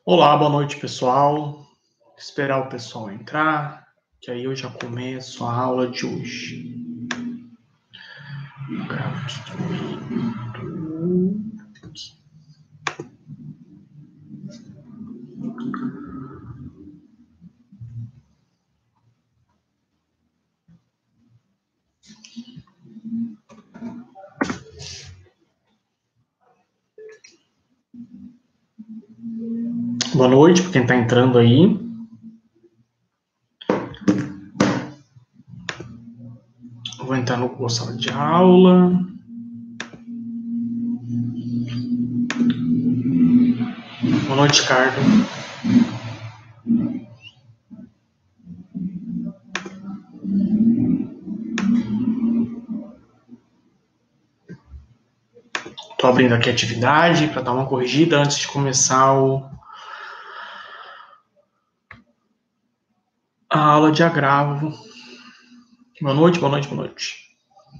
Olá, boa noite, pessoal. Esperar o pessoal entrar, que aí eu já começo a aula de hoje. Boa noite para quem está entrando aí. Vou entrar no sala de aula. Boa noite, Carlos. Estou abrindo aqui a atividade para dar uma corrigida antes de começar a aula de agravo. Boa noite, boa noite, boa noite.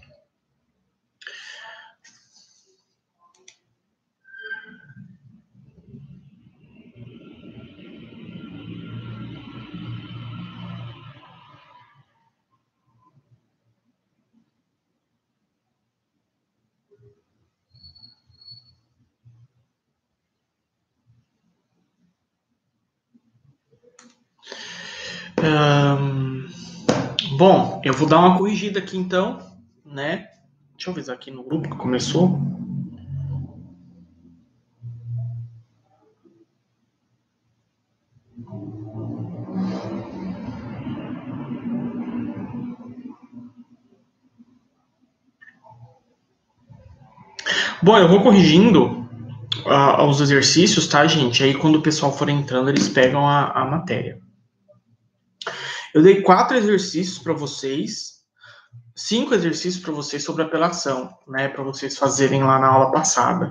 Bom, eu vou dar uma corrigida aqui então, né? Deixa eu avisar aqui no grupo que começou. Bom, eu vou corrigindo os exercícios, tá, gente? Aí quando o pessoal for entrando, eles pegam a matéria. Eu dei 4 exercícios para vocês, 5 exercícios para vocês sobre apelação, né? Para vocês fazerem lá na aula passada.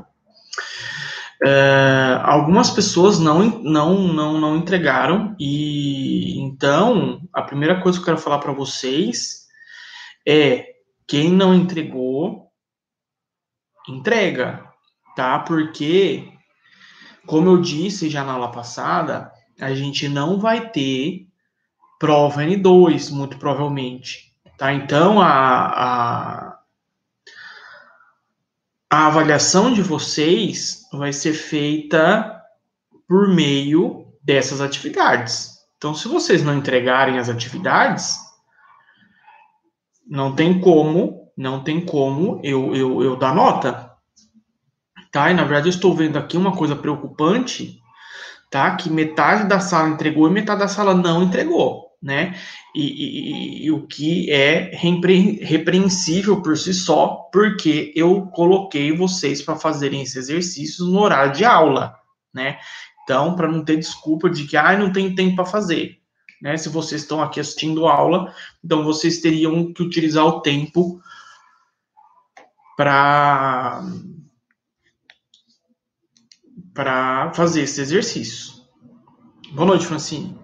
Algumas pessoas não entregaram, e então a primeira coisa que eu quero falar para vocês é: quem não entregou, entrega, tá? Porque, como eu disse já na aula passada, a gente não vai ter prova N2, muito provavelmente, tá? Então, a avaliação de vocês vai ser feita por meio dessas atividades. Então, se vocês não entregarem as atividades, não tem como eu dar nota, tá? E, na verdade, eu estou vendo aqui uma coisa preocupante, tá? Que metade da sala entregou e metade da sala não entregou, né? E o que é repreensível por si só, porque eu coloquei vocês para fazerem esses exercícios no horário de aula, né? Então, para não ter desculpa de que não tem tempo para fazer, né? Se vocês estão aqui assistindo a aula, então vocês teriam que utilizar o tempo para fazer esse exercício. Boa noite, Francine.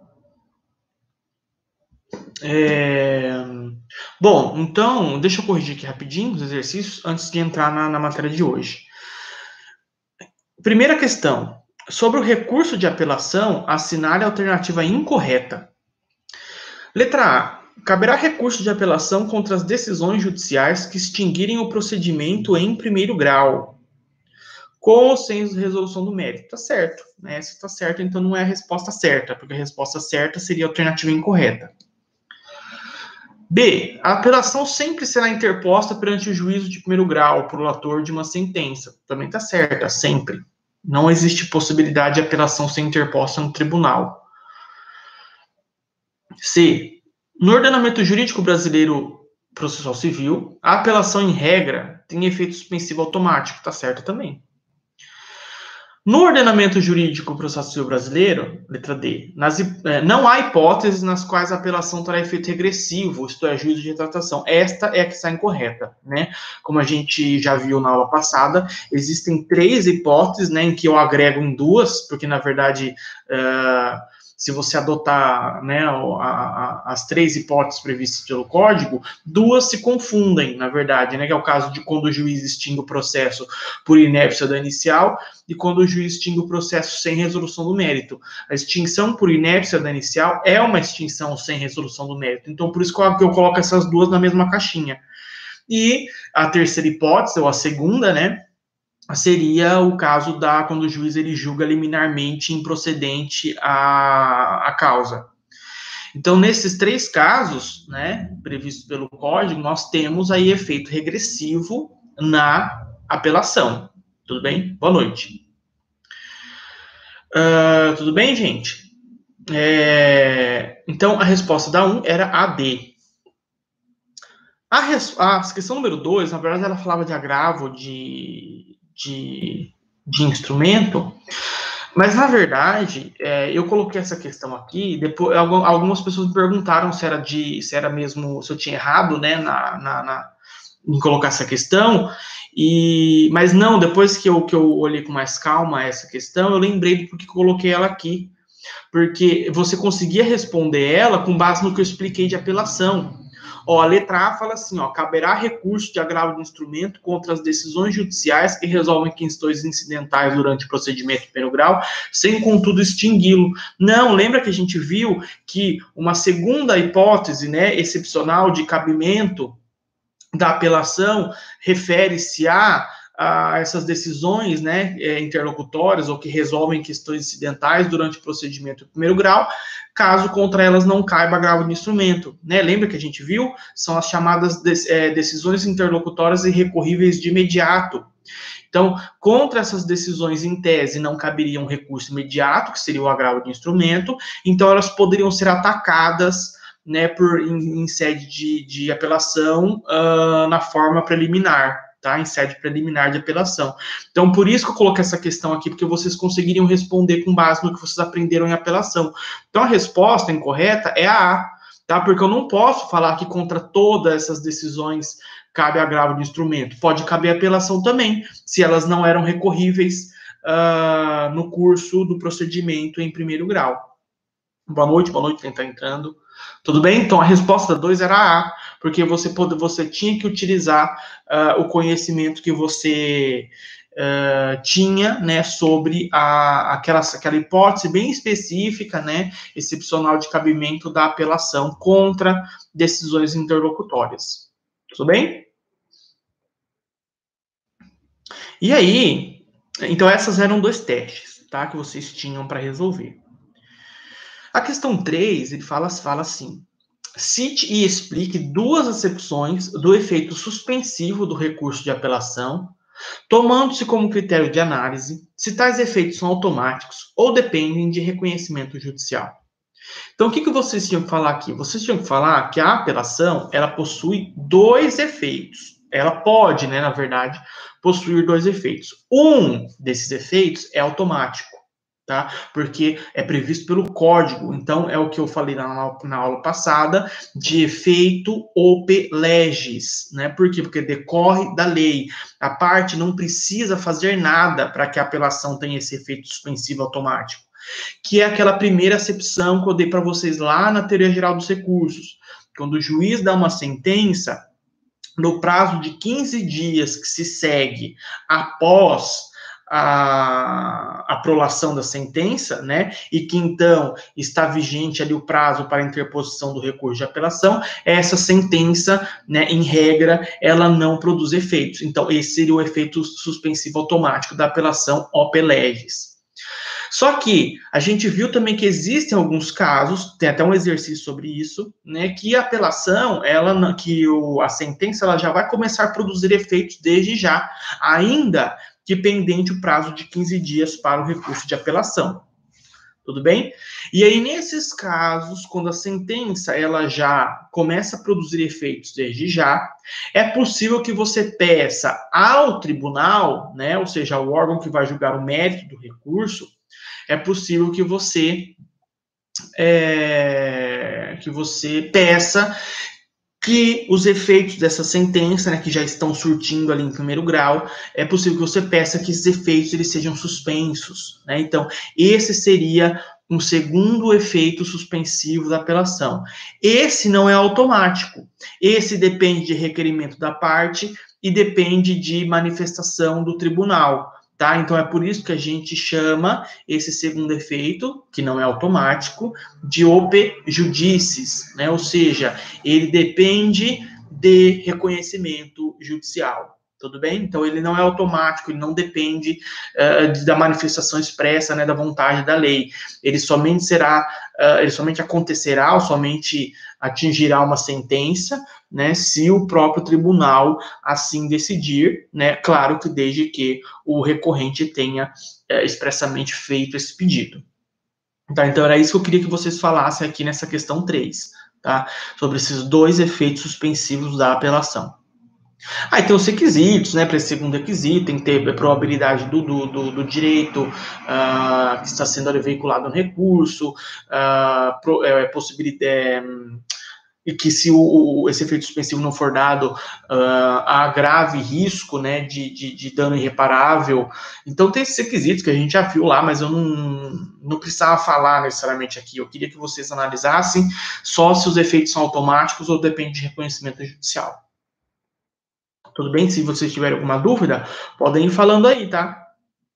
Bom, então, deixa eu corrigir aqui rapidinho os exercícios antes de entrar na matéria de hoje. Primeira questão. Sobre o recurso de apelação, assinale a alternativa incorreta. Letra A. Caberá recurso de apelação contra as decisões judiciais que extinguirem o procedimento em primeiro grau, com ou sem resolução do mérito. Tá certo, né? Se tá certo, então não é a resposta certa, porque a resposta certa seria a alternativa incorreta. B. A apelação sempre será interposta perante o juízo de primeiro grau, prolator de uma sentença. Também está certa, sempre. Não existe possibilidade de apelação ser interposta no tribunal. C. No ordenamento jurídico brasileiro processual civil, a apelação em regra tem efeito suspensivo automático. Está certo também. No ordenamento jurídico processual civil brasileiro, letra D, não há hipóteses nas quais a apelação terá efeito regressivo, isto é, juízo de retratação. Esta é a que está incorreta, né? Como a gente já viu na aula passada, existem 3 hipóteses, né, em que eu agrego em 2, porque, na verdade, se você adotar, né, as 3 hipóteses previstas pelo Código, 2 se confundem, na verdade, né, que é o caso de quando o juiz extingue o processo por inépcia da inicial e quando o juiz extingue o processo sem resolução do mérito. A extinção por inépcia da inicial é uma extinção sem resolução do mérito, então por isso que eu coloco essas 2 na mesma caixinha. E a terceira hipótese, ou a segunda, né, seria o caso quando o juiz ele julga liminarmente improcedente a causa. Então, nesses 3 casos, né, previstos pelo Código, nós temos aí efeito regressivo na apelação. Tudo bem? Boa noite. Tudo bem, gente? Então, a resposta da 1 era a D. A questão número 2, na verdade, ela falava de agravo de instrumento, mas na verdade eu coloquei essa questão aqui, depois algumas pessoas me perguntaram se era mesmo, se eu tinha errado, né, em colocar essa questão, mas não, depois que eu olhei com mais calma essa questão, eu lembrei do porquê que eu coloquei ela aqui, porque você conseguia responder ela com base no que eu expliquei de apelação. A letra A fala assim, caberá recurso de agravo de instrumento contra as decisões judiciais que resolvem questões incidentais durante o procedimento de primeiro grau, sem, contudo, extingui-lo. Não, lembra que a gente viu que uma segunda hipótese, né, excepcional de cabimento da apelação refere-se a essas decisões, né, interlocutórias ou que resolvem questões incidentais durante o procedimento de primeiro grau, caso contra elas não caiba agravo de instrumento, né? Lembra que a gente viu? São as chamadas decisões interlocutórias irrecorríveis de imediato. Então, contra essas decisões em tese não caberia um recurso imediato, que seria o agravo de instrumento, então elas poderiam ser atacadas, né, em sede de apelação na forma preliminar, tá? Em sede preliminar de apelação. Então, por isso que eu coloquei essa questão aqui, porque vocês conseguiriam responder com base no que vocês aprenderam em apelação. Então, a resposta incorreta é a A, tá? Porque eu não posso falar que contra todas essas decisões cabe agravo de instrumento. Pode caber apelação também, se elas não eram recorríveis no curso do procedimento em primeiro grau. Boa noite, quem está entrando. Tudo bem? Então, a resposta 2 era A, porque você tinha que utilizar o conhecimento que você tinha, né, sobre aquela hipótese bem específica, né, excepcional de cabimento da apelação contra decisões interlocutórias. Tudo bem? E aí, então essas eram 2 testes, tá, que vocês tinham para resolver. A questão 3, ele fala assim, cite e explique 2 acepções do efeito suspensivo do recurso de apelação, tomando-se como critério de análise se tais efeitos são automáticos ou dependem de reconhecimento judicial. Então, o que vocês tinham que falar aqui? Vocês tinham que falar que a apelação, ela possui 2 efeitos. Ela pode, né, na verdade, possuir 2 efeitos. Um desses efeitos é automático, tá? Porque é previsto pelo Código. Então, é o que eu falei na aula passada, de efeito ope legis, né? Por quê? Porque decorre da lei. A parte não precisa fazer nada para que a apelação tenha esse efeito suspensivo automático, que é aquela primeira acepção que eu dei para vocês lá na teoria geral dos recursos. Quando o juiz dá uma sentença, no prazo de 15 dias que se segue após a prolação da sentença, né, e que então está vigente ali o prazo para interposição do recurso de apelação, essa sentença, né, em regra, ela não produz efeitos. Então, esse seria o efeito suspensivo automático da apelação ope legis. Só que a gente viu também que existem alguns casos, tem até um exercício sobre isso, né, que a apelação, a sentença, ela já vai começar a produzir efeitos desde já, ainda que pendente o prazo de 15 dias para o recurso de apelação. Tudo bem? E aí, nesses casos, quando a sentença ela já começa a produzir efeitos desde já, é possível que você peça ao tribunal, né, ou seja, ao órgão que vai julgar o mérito do recurso, é possível que você peça que os efeitos dessa sentença, né, que já estão surtindo ali em primeiro grau, é possível que você peça que esses efeitos eles sejam suspensos, né? Então, esse seria um segundo efeito suspensivo da apelação. Esse não é automático. Esse depende de requerimento da parte e depende de manifestação do tribunal, tá? Então, é por isso que a gente chama esse segundo efeito, que não é automático, de ope judicis, né? Ou seja, ele depende de reconhecimento judicial. Tudo bem? Então, ele não é automático, ele não depende da manifestação expressa, né, da vontade da lei. Ele somente acontecerá ou somente atingirá uma sentença, né, se o próprio tribunal assim decidir, né, claro que desde que o recorrente tenha expressamente feito esse pedido. Tá? Então, era isso que eu queria que vocês falassem aqui nessa questão 3, tá? Sobre esses dois efeitos suspensivos da apelação. Aí tem os requisitos, né? Para esse segundo requisito, tem que ter a probabilidade do direito que está sendo veiculado no recurso, possibilidade e que se esse efeito suspensivo não for dado, há grave risco, né, de dano irreparável. Então tem esses requisitos que a gente já viu lá, mas eu não precisava falar necessariamente aqui. Eu queria que vocês analisassem só se os efeitos são automáticos ou depende de reconhecimento judicial. Tudo bem? Se vocês tiverem alguma dúvida, podem ir falando aí, tá?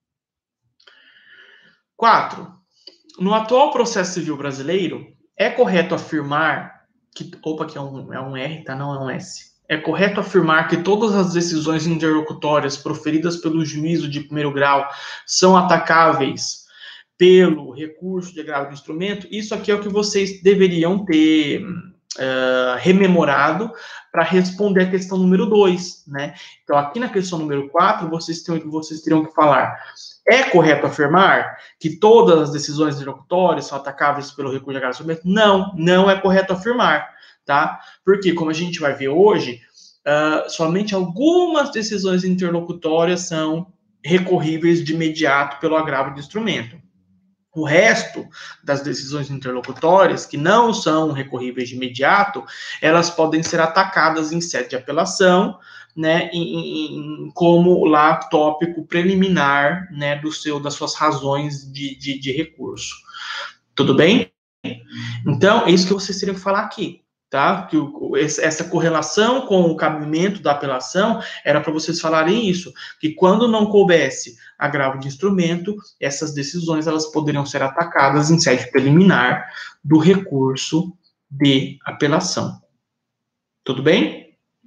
4. No atual processo civil brasileiro, é correto afirmar que... Opa, aqui é um R, tá? Não é um S. É correto afirmar que todas as decisões interlocutórias proferidas pelo juízo de primeiro grau são atacáveis pelo recurso de agravo de instrumento? Isso aqui é o que vocês deveriam ter rememorado para responder a questão número 2, né? Então, aqui na questão número 4, vocês teriam que falar: é correto afirmar que todas as decisões interlocutórias são atacáveis pelo recurso de agravo de instrumento? Não, não é correto afirmar, tá? Porque, como a gente vai ver hoje, somente algumas decisões interlocutórias são recorríveis de imediato pelo agravo de instrumento. O resto das decisões interlocutórias, que não são recorríveis de imediato, elas podem ser atacadas em sede de apelação, né, como lá tópico preliminar, né, das suas razões de recurso. Tudo bem? Então, é isso que vocês teriam que falar aqui, tá? Que essa correlação com o cabimento da apelação era para vocês falarem isso, que quando não coubesse agravo de instrumento, essas decisões elas poderiam ser atacadas em sede preliminar do recurso de apelação. Tudo bem?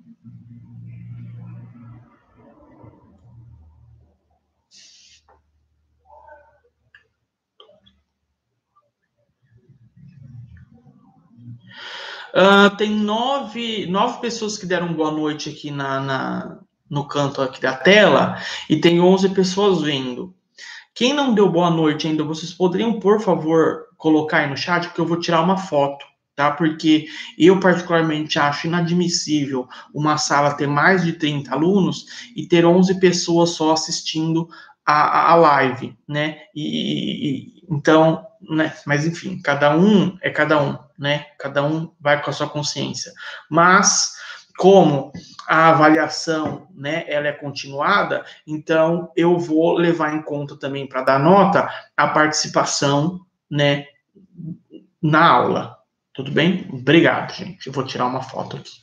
Tem nove pessoas que deram boa noite aqui no canto aqui da tela e tem 11 pessoas vendo. Quem não deu boa noite ainda, vocês poderiam, por favor, colocar aí no chat, porque eu vou tirar uma foto, tá? Porque eu particularmente acho inadmissível uma sala ter mais de 30 alunos e ter 11 pessoas só assistindo a live, né? Então, né? Mas enfim, cada um é cada um, né? Cada um vai com a sua consciência. Mas como a avaliação, né, ela é continuada, então eu vou levar em conta também para dar nota a participação, né, na aula. Tudo bem? Obrigado, gente. Eu vou tirar uma foto aqui.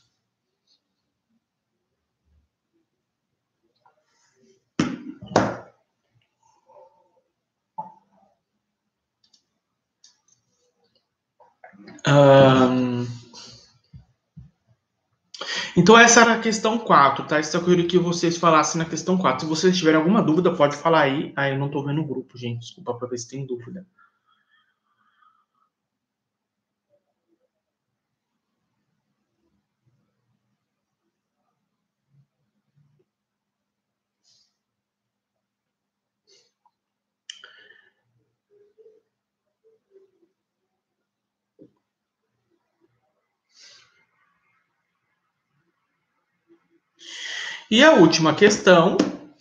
Então, essa era a questão 4, tá? Isso eu queria que vocês falassem na questão 4. Se vocês tiverem alguma dúvida, pode falar aí. Ah, eu não tô vendo o grupo, gente. Desculpa, para ver se tem dúvida. E a última questão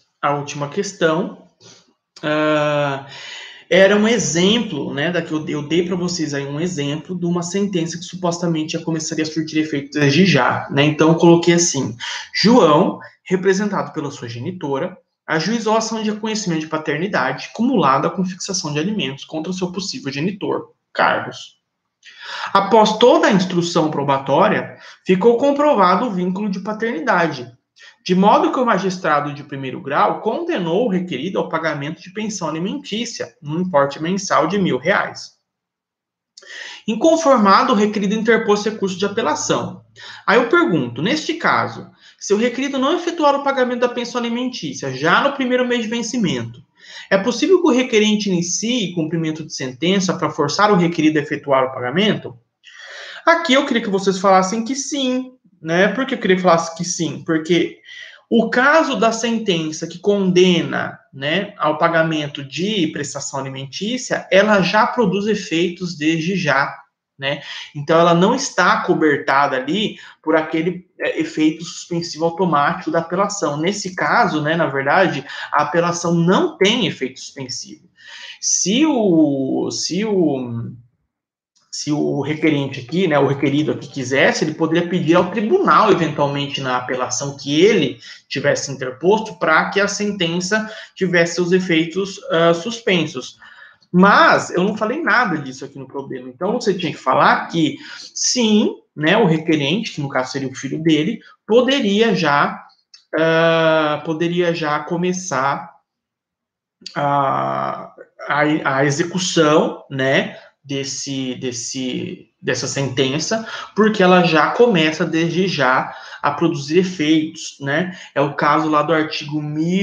era um exemplo, né, da que eu dei para vocês aí um exemplo de uma sentença que supostamente já começaria a surtir efeito desde já, né? Então eu coloquei assim: João, representado pela sua genitora, ajuizou a ação de reconhecimento de paternidade cumulada com fixação de alimentos contra o seu possível genitor, Carlos. Após toda a instrução probatória, ficou comprovado o vínculo de paternidade, de modo que o magistrado de primeiro grau condenou o requerido ao pagamento de pensão alimentícia, num importe mensal de R$1.000. Inconformado, o requerido interpôs recurso de apelação. Aí eu pergunto, neste caso, se o requerido não efetuar o pagamento da pensão alimentícia já no primeiro mês de vencimento, é possível que o requerente inicie cumprimento de sentença para forçar o requerido a efetuar o pagamento? Aqui eu queria que vocês falassem que sim, né? Por que eu queria que falasse que sim? Porque o caso da sentença que condena, né, ao pagamento de prestação alimentícia, ela já produz efeitos desde já, né? Então ela não está cobertada ali por aquele efeito suspensivo automático da apelação. Nesse caso, né, na verdade, a apelação não tem efeito suspensivo. Se o requerente aqui, né, o requerido aqui quisesse, ele poderia pedir ao tribunal, eventualmente, na apelação que ele tivesse interposto, para que a sentença tivesse seus efeitos suspensos. Mas eu não falei nada disso aqui no problema. Então, você tinha que falar que, sim, né, o requerente, que no caso seria o filho dele, poderia já começar a execução, né, dessa sentença, porque ela já começa desde já a produzir efeitos, né? É o caso lá do artigo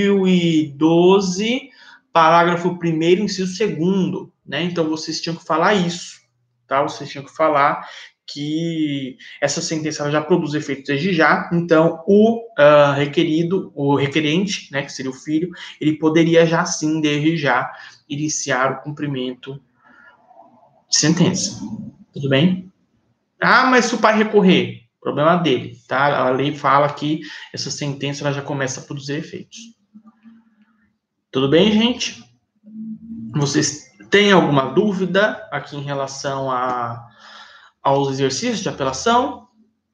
1012, parágrafo 1º, inciso 2º, né? Então vocês tinham que falar isso, tá? Vocês tinham que falar que essa sentença já produz efeitos desde já, então o requerente, né, que seria o filho, ele poderia já sim, desde já, iniciar o cumprimento de sentença. Tudo bem? Ah, mas se o pai recorrer, problema dele, tá? A lei fala que essa sentença ela já começa a produzir efeitos. Tudo bem, gente? Vocês têm alguma dúvida aqui em relação aos exercícios de apelação?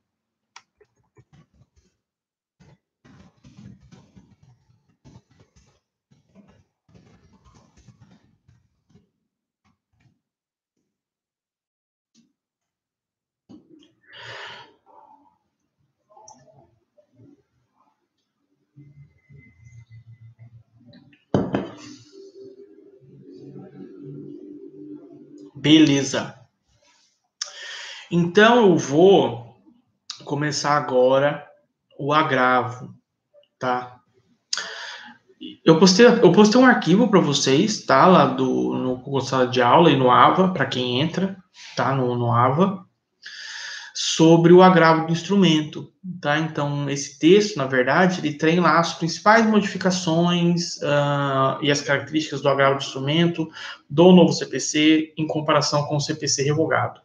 Beleza. Então, eu vou começar agora o agravo, tá? Eu postei um arquivo para vocês, tá? Lá no Google Sala de Aula e no AVA, para quem entra, tá? No AVA, sobre o agravo do instrumento, tá? Então, esse texto, na verdade, ele tem lá as principais modificações e as características do agravo do instrumento do novo CPC em comparação com o CPC revogado.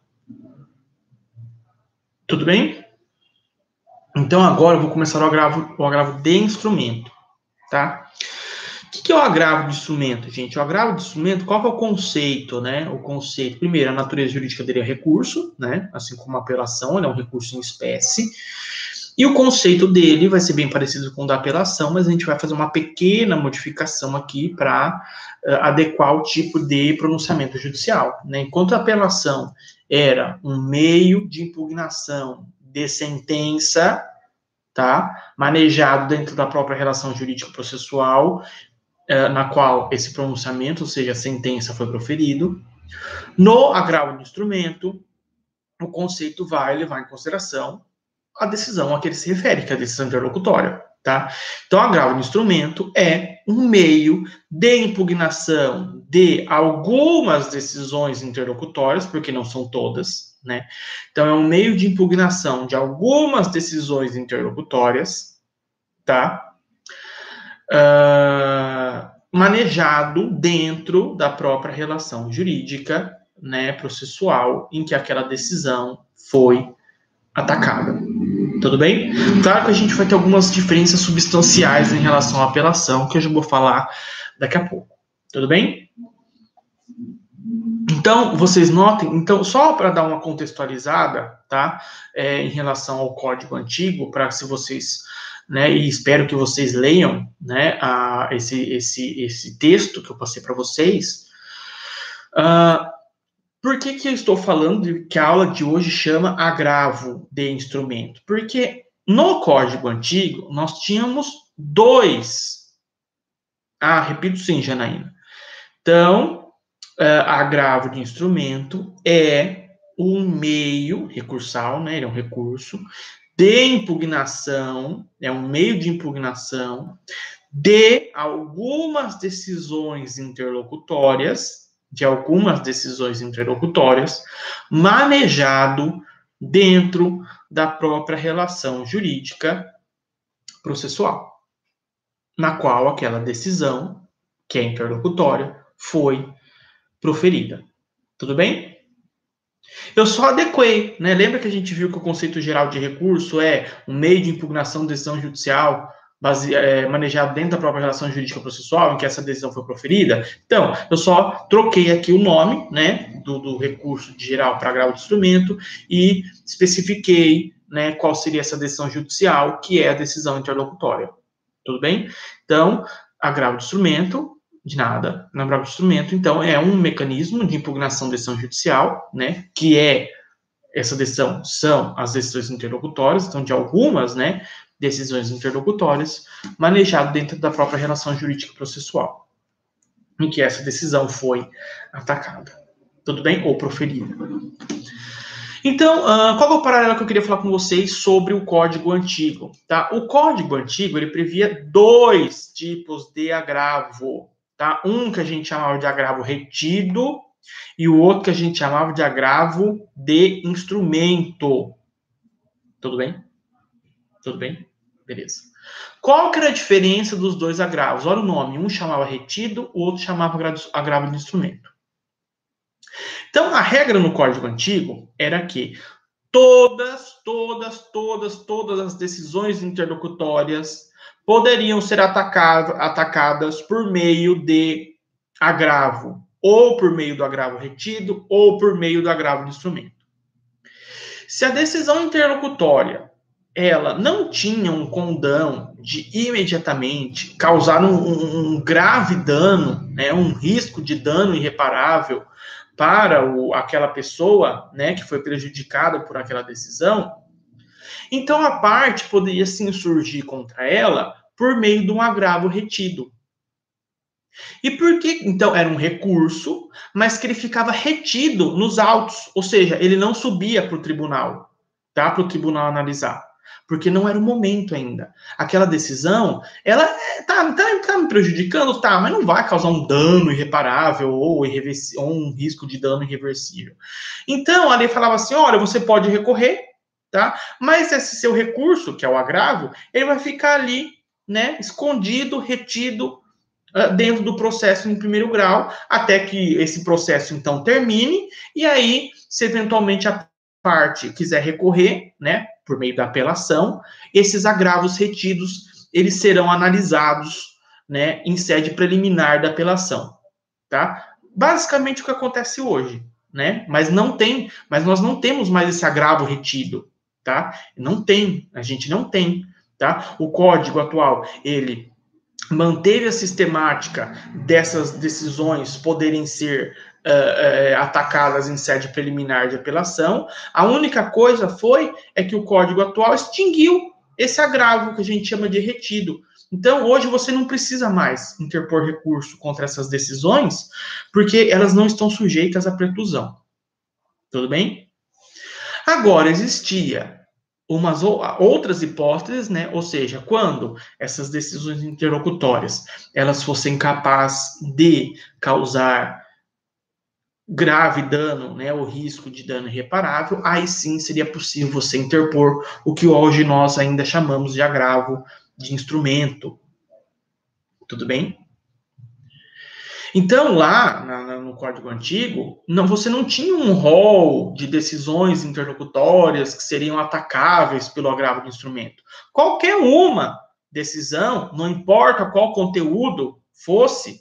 Tudo bem? Então, agora eu vou começar o agravo de instrumento, tá? O que é o agravo de instrumento, gente? O agravo de instrumento, qual que é o conceito, né? O conceito, primeiro, a natureza jurídica dele é recurso, né? Assim como a apelação, ele é um recurso em espécie. E o conceito dele vai ser bem parecido com o da apelação, mas a gente vai fazer uma pequena modificação aqui para adequar o tipo de pronunciamento judicial, né? Enquanto a apelação era um meio de impugnação de sentença, tá? Manejado dentro da própria relação jurídico-processual, na qual esse pronunciamento, ou seja, a sentença foi proferido. No agravo do instrumento, o conceito vai levar em consideração a decisão a que ele se refere, que é a decisão interlocutória, tá? Então, o agravo do instrumento é um meio de impugnação de algumas decisões interlocutórias, porque não são todas, né? Então, é um meio de impugnação de algumas decisões interlocutórias, tá? Manejado dentro da própria relação jurídica, né, processual, em que aquela decisão foi atacada. Tudo bem? Claro que a gente vai ter algumas diferenças substanciais em relação à apelação, que eu já vou falar daqui a pouco. Tudo bem? Então, vocês notem, então, só para dar uma contextualizada, tá? Em relação ao código antigo, para se vocês né, e espero que vocês leiam, né, esse texto que eu passei para vocês. Por que eu estou falando que a aula de hoje chama agravo de instrumento? Porque no Código Antigo nós tínhamos dois. Repito sim, Janaína. Então, agravo de instrumento é um meio recursal, né? Ele é um recurso de impugnação, é um meio de impugnação de algumas decisões interlocutórias, manejado dentro da própria relação jurídica processual, na qual aquela decisão, que é interlocutória, foi proferida. Tudo bem? Eu só adequei, né? Lembra que a gente viu que o conceito geral de recurso é um meio de impugnação de decisão judicial manejado dentro da própria relação jurídica processual em que essa decisão foi proferida? Então, eu só troquei aqui o nome, né, do recurso de geral para agravo de instrumento e especifiquei, né, qual seria essa decisão judicial, que é a decisão interlocutória. Tudo bem? Então, agravo de instrumento, de nada, no agravo de instrumento, então, é um mecanismo de impugnação de decisão judicial, né, que é, essa decisão são as decisões interlocutórias, então, de algumas, né, decisões interlocutórias, manejado dentro da própria relação jurídica processual, em que essa decisão foi atacada. Tudo bem? Ou proferida. Então, qual é o paralelo que eu queria falar com vocês sobre o Código Antigo? Tá? O Código Antigo, ele previa dois tipos de agravo. Tá? Um que a gente chamava de agravo retido e o outro que a gente chamava de agravo de instrumento. Tudo bem? Tudo bem? Beleza. Qual que era a diferença dos dois agravos? Olha o nome. Um chamava retido, o outro chamava agravo de instrumento. Então, a regra no Código Antigo era que todas as decisões interlocutórias poderiam ser atacadas por meio de agravo, ou por meio do agravo retido, ou por meio do agravo de instrumento. Se a decisão interlocutória ela não tinha um condão de imediatamente causar um grave dano, né, um risco de dano irreparável para aquela pessoa, né, que foi prejudicada por aquela decisão, então a parte poderia se insurgir contra ela por meio de um agravo retido. E por que, então, era um recurso, mas que ele ficava retido nos autos, ou seja, ele não subia para o tribunal, tá? Para o tribunal analisar, porque não era o momento ainda. Aquela decisão, ela tá me prejudicando, tá, mas não vai causar um dano irreparável ou um risco de dano irreversível. Então, a lei falava assim, olha, você pode recorrer, tá? Mas esse seu recurso, que é o agravo, ele vai ficar ali, né, escondido, retido, dentro do processo em primeiro grau, até que esse processo, então, termine, e aí, se eventualmente a parte quiser recorrer, né, por meio da apelação, esses agravos retidos, eles serão analisados, né, em sede preliminar da apelação, tá? Basicamente o que acontece hoje, né? Mas nós não temos mais esse agravo retido, tá? A gente não tem, tá? O código atual, ele manteve a sistemática dessas decisões poderem ser atacadas em sede preliminar de apelação. A única coisa é que o Código atual extinguiu esse agravo que a gente chama de retido. Então, hoje você não precisa mais interpor recurso contra essas decisões, porque elas não estão sujeitas à preclusão. Tudo bem? Agora, existia umas outras hipóteses, né? Ou seja, quando essas decisões interlocutórias elas fossem capazes de causar grave dano, né, o risco de dano irreparável, aí sim seria possível você interpor o que hoje nós ainda chamamos de agravo de instrumento. Tudo bem? Então, lá no Código Antigo, você não tinha um rol de decisões interlocutórias que seriam atacáveis pelo agravo de instrumento. Qualquer uma decisão, não importa qual conteúdo fosse,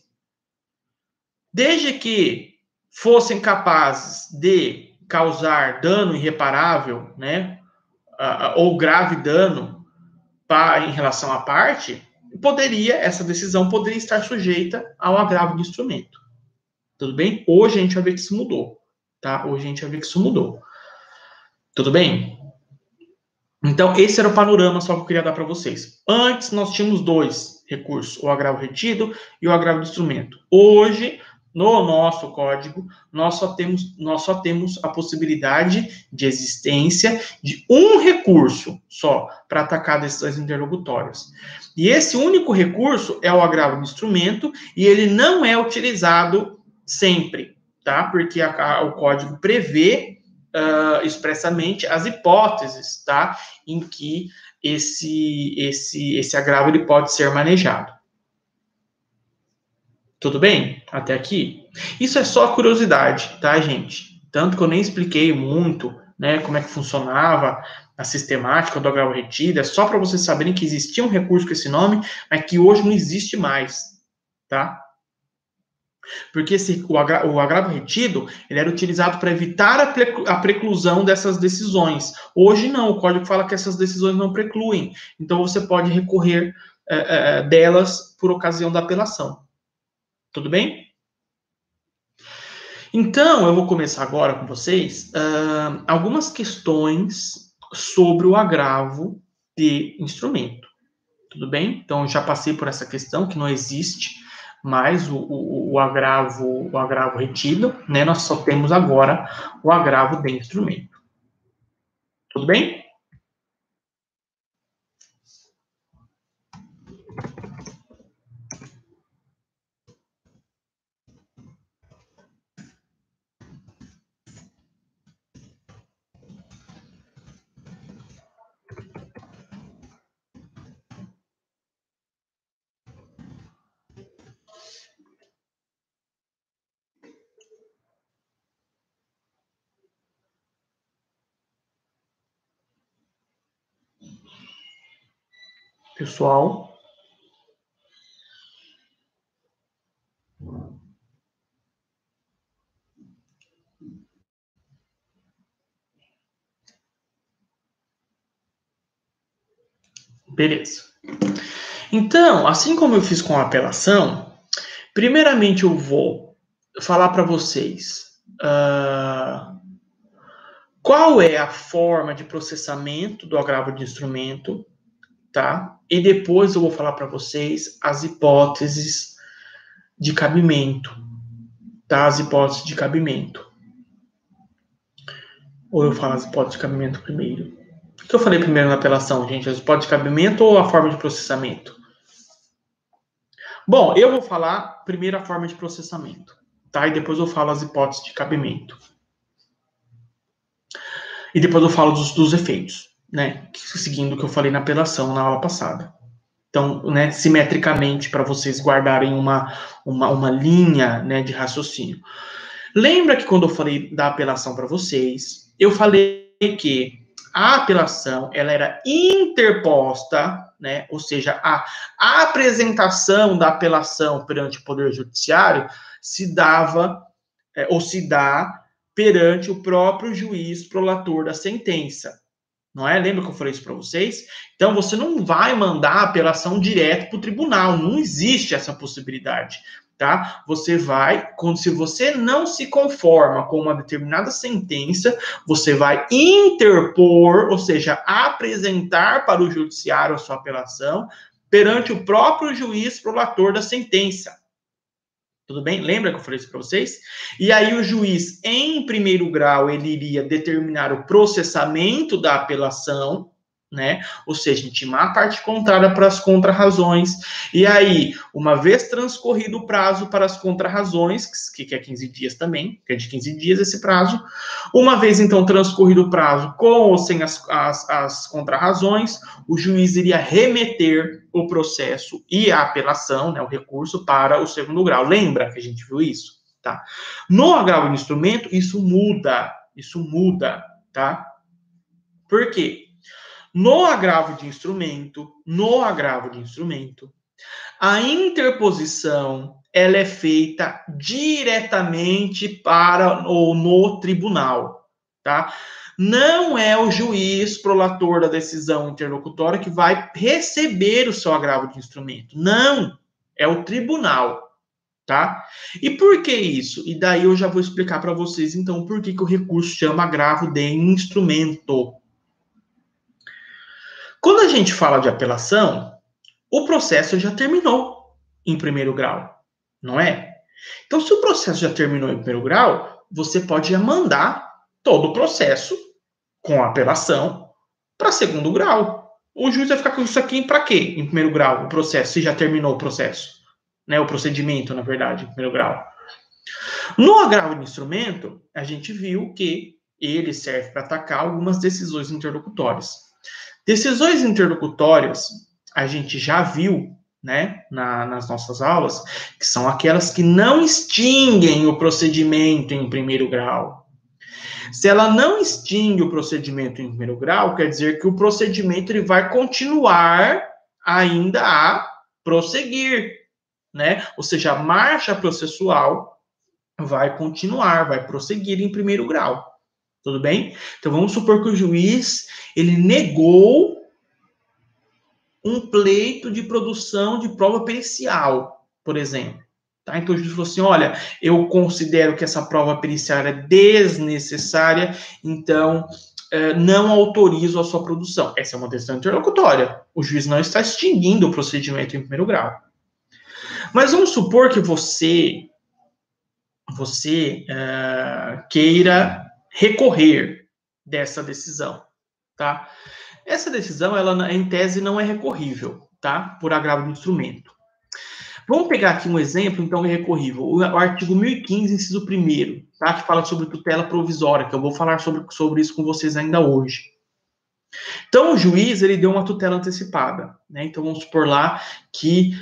desde que fossem capazes de causar dano irreparável, né, ou grave dano em relação à parte, essa decisão poderia estar sujeita ao agravo do instrumento. Tudo bem? Hoje a gente vai ver que isso mudou, tá? Hoje a gente vai ver que isso mudou. Tudo bem? Então, esse era o panorama só que eu queria dar para vocês. Antes, nós tínhamos dois recursos, o agravo retido e o agravo do instrumento. Hoje, no nosso código, nós só temos a possibilidade de existência de um recurso só para atacar decisões interlocutórias. E esse único recurso é o agravo do instrumento e ele não é utilizado sempre, tá? Porque o código prevê expressamente as hipóteses, tá? Em que esse agravo ele pode ser manejado. Tudo bem? Até aqui? Isso é só curiosidade, tá, gente? Tanto que eu nem expliquei muito, né, como é que funcionava a sistemática do agravo retido, é só para vocês saberem que existia um recurso com esse nome, mas que hoje não existe mais, tá? Porque o agravo retido ele era utilizado para evitar a preclusão dessas decisões. Hoje não, o código fala que essas decisões não precluem. Então você pode recorrer delas por ocasião da apelação. Tudo bem? Então eu vou começar agora com vocês algumas questões sobre o agravo de instrumento. Tudo bem? Então já passei por essa questão que não existe mais o agravo retido, né? Nós só temos agora o agravo de instrumento. Tudo bem? Pessoal. Beleza. Então, assim como eu fiz com a apelação, primeiramente eu vou falar para vocês qual é a forma de processamento do agravo de instrumento, tá? E depois eu vou falar para vocês as hipóteses de cabimento, tá? As hipóteses de cabimento. Ou eu falo as hipóteses de cabimento primeiro? O que eu falei primeiro na apelação, gente? As hipóteses de cabimento ou a forma de processamento? Bom, eu vou falar primeiro a forma de processamento, tá? E depois eu falo as hipóteses de cabimento. E depois eu falo dos efeitos, né? Seguindo o que eu falei na apelação na aula passada. Então, né, simetricamente, para vocês guardarem uma linha, né, de raciocínio. Lembra que quando eu falei da apelação para vocês, eu falei que a apelação ela era interposta, né, ou seja, a apresentação da apelação perante o Poder Judiciário se dava, ou se dá, perante o próprio juiz prolator da sentença. Não é? Lembra que eu falei isso para vocês? Então, você não vai mandar a apelação direto para o tribunal. Não existe essa possibilidade, tá? Você vai, se você não se conforma com uma determinada sentença, você vai interpor, ou seja, apresentar para o judiciário a sua apelação perante o próprio juiz prolator da sentença. Tudo bem? Lembra que eu falei isso para vocês? E aí o juiz, em primeiro grau, ele iria determinar o processamento da apelação, né? Ou seja, intimar a parte contrária para as contrarrazões. E aí, uma vez transcorrido o prazo para as contrarrazões, que é 15 dias também, que é de 15 dias esse prazo, uma vez, então, transcorrido o prazo com ou sem as contrarrazões, o juiz iria remeter o processo e a apelação, né, o recurso, para o segundo grau. Lembra que a gente viu isso? Tá? No agravo de instrumento, isso muda, tá? Por quê? No agravo de instrumento, a interposição ela é feita diretamente para ou no tribunal, tá? Não é o juiz prolator da decisão interlocutória que vai receber o seu agravo de instrumento. Não, é o tribunal, tá? E por que isso? E daí eu já vou explicar para vocês, então, por que o recurso chama agravo de instrumento. Quando a gente fala de apelação, o processo já terminou em primeiro grau, não é? Então, se o processo já terminou em primeiro grau, você pode já mandar todo o processo com a apelação para segundo grau. O juiz vai ficar com isso aqui para quê? Em primeiro grau, o processo, se já terminou o processo. Né, o procedimento, na verdade, em primeiro grau. No agravo de instrumento, a gente viu que ele serve para atacar algumas decisões interlocutórias. Decisões interlocutórias, a gente já viu, né, nas nossas aulas, que são aquelas que não extinguem o procedimento em primeiro grau. Se ela não extingue o procedimento em primeiro grau, quer dizer que o procedimento ele vai continuar ainda a prosseguir, né? Ou seja, a marcha processual vai continuar, vai prosseguir em primeiro grau. Tudo bem? Então vamos supor que o juiz ele negou um pleito de produção de prova pericial, por exemplo. Tá? Então o juiz falou assim: olha, eu considero que essa prova pericial é desnecessária, então não autorizo a sua produção. Essa é uma decisão interlocutória. O juiz não está extinguindo o procedimento em primeiro grau. Mas vamos supor que você queira recorrer dessa decisão, tá? Essa decisão, ela em tese não é recorrível, tá? Por agravo do instrumento. Vamos pegar aqui um exemplo, então, recorrível. O artigo 1015, inciso 1º, tá? Que fala sobre tutela provisória, que eu vou falar sobre isso com vocês ainda hoje. Então, o juiz, ele deu uma tutela antecipada, né? Então, vamos supor lá que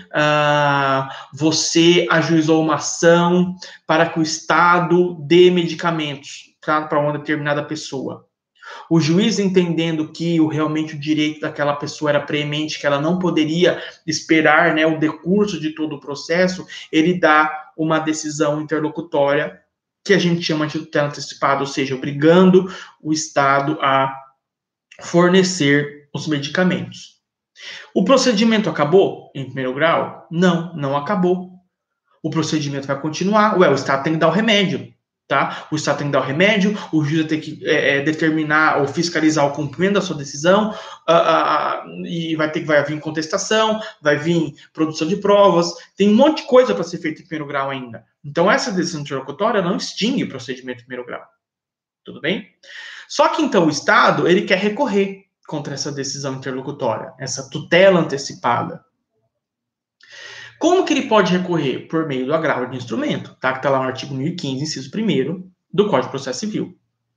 você ajuizou uma ação para que o Estado dê medicamentos, tá? Para uma determinada pessoa. O juiz, entendendo que realmente o direito daquela pessoa era preemente, que ela não poderia esperar, né, o decurso de todo o processo, ele dá uma decisão interlocutória que a gente chama de tutela antecipada, ou seja, obrigando o Estado a fornecer os medicamentos. O procedimento acabou em primeiro grau? Não, não acabou. O procedimento vai continuar. O Estado tem que dar o remédio, tá? O Estado tem que dar o remédio, o juiz tem que determinar ou fiscalizar o cumprimento da sua decisão, e vai vir contestação, vai vir produção de provas, tem um monte de coisa para ser feita em primeiro grau ainda. Então, essa decisão interlocutória não extingue o procedimento em primeiro grau. Tudo bem? Só que, então, o Estado, ele quer recorrer contra essa decisão interlocutória, essa tutela antecipada. Como que ele pode recorrer? Por meio do agravo de instrumento, tá? Que está lá no artigo 1015, inciso 1º do Código de Processo Civil.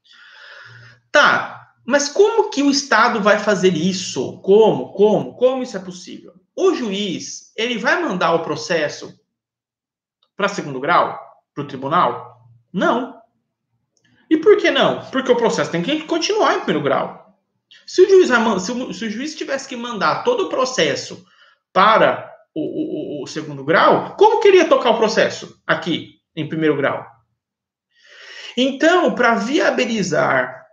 Tá, mas como que o Estado vai fazer isso? Como isso é possível? O juiz, ele vai mandar o processo para segundo grau? Para o tribunal? Não. E por que não? Porque o processo tem que continuar em primeiro grau. Se o juiz tivesse que mandar todo o processo para o segundo grau, como que ele ia tocar o processo aqui, em primeiro grau? Então, para viabilizar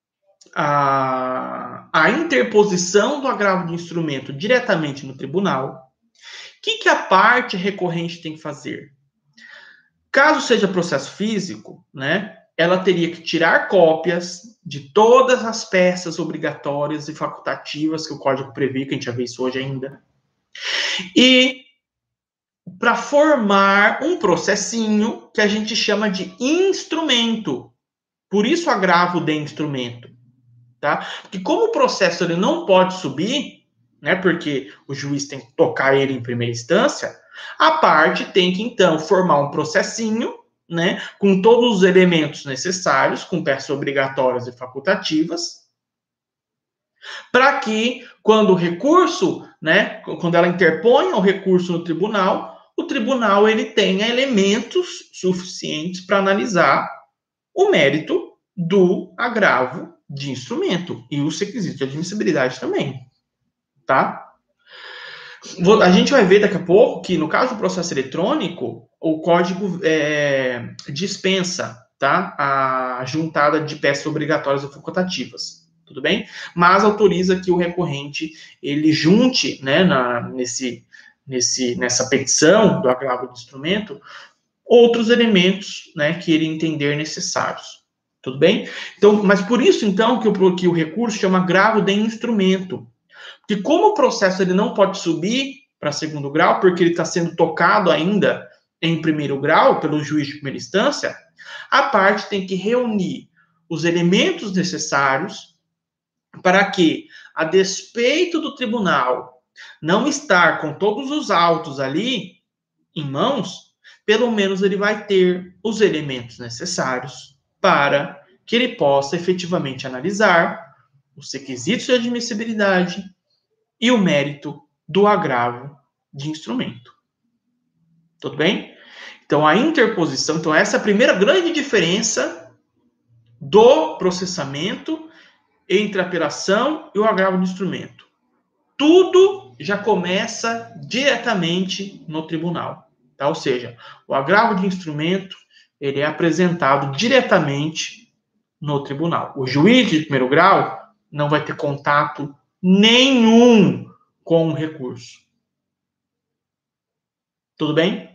a interposição do agravo de instrumento diretamente no tribunal, o que a parte recorrente tem que fazer? Caso seja processo físico, né, ela teria que tirar cópias de todas as peças obrigatórias e facultativas que o Código prevê, que a gente já vê isso hoje ainda, e para formar um processinho que a gente chama de instrumento. Por isso agravo de instrumento, tá? Porque como o processo ele não pode subir, né, porque o juiz tem que tocar ele em primeira instância, a parte tem que, então, formar um processinho, né, com todos os elementos necessários, com peças obrigatórias e facultativas, para que, quando o recurso, né, quando ela interponha o recurso no tribunal, o tribunal ele tenha elementos suficientes para analisar o mérito do agravo de instrumento e os requisitos de admissibilidade também, tá? A gente vai ver daqui a pouco que, no caso do processo eletrônico, o código dispensa, tá? A juntada de peças obrigatórias ou facultativas, tudo bem? Mas autoriza que o recorrente ele junte, né, nessa petição do agravo do instrumento outros elementos, né, que ele entender necessários, tudo bem? Então, mas por isso então que o recurso chama agravo de instrumento, porque como o processo ele não pode subir para segundo grau, porque ele está sendo tocado ainda em primeiro grau pelo juiz de primeira instância, a parte tem que reunir os elementos necessários para que, a despeito do tribunal não estar com todos os autos ali em mãos, pelo menos ele vai ter os elementos necessários para que ele possa efetivamente analisar os requisitos de admissibilidade e o mérito do agravo de instrumento. Tudo bem? Então, a interposição, então essa é a primeira grande diferença do processamento entre a apelação e o agravo de instrumento. Tudo já começa diretamente no tribunal, tá? Ou seja, o agravo de instrumento, ele é apresentado diretamente no tribunal. O juiz de primeiro grau não vai ter contato nenhum com o recurso. Tudo bem?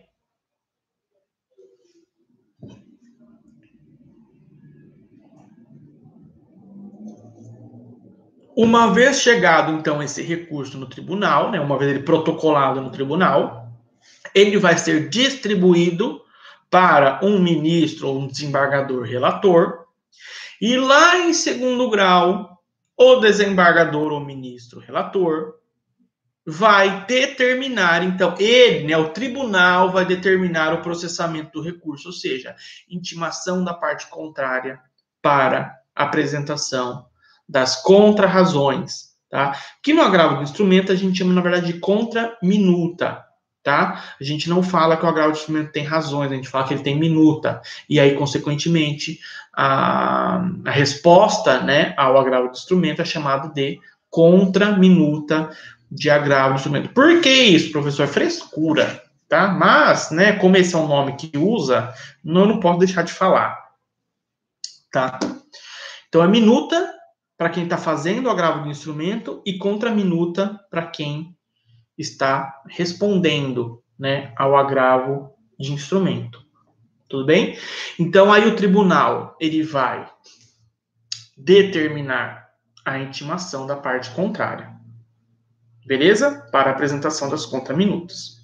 Uma vez chegado, então, esse recurso no tribunal, né, uma vez ele protocolado no tribunal, ele vai ser distribuído para um ministro ou um desembargador relator, e lá em segundo grau, o desembargador ou ministro relator vai determinar, então, ele, né, o tribunal vai determinar o processamento do recurso, ou seja, intimação da parte contrária para apresentação das contrarrazões, tá? Que no agravo do instrumento a gente chama, na verdade, de contraminuta, tá? A gente não fala que o agravo do instrumento tem razões, a gente fala que ele tem minuta. E aí, consequentemente, a resposta, né, ao agravo do instrumento é chamada de contraminuta de agravo do instrumento. Por que isso, professor? É frescura, tá? Mas, né, como esse é um nome que usa, eu não posso deixar de falar, tá? Então, é minuta para quem está fazendo o agravo do instrumento e contraminuta para quem está respondendo, né, ao agravo de instrumento. Tudo bem? Então, aí o tribunal, ele vai determinar a intimação da parte contrária. Beleza? Para a apresentação das contraminutas.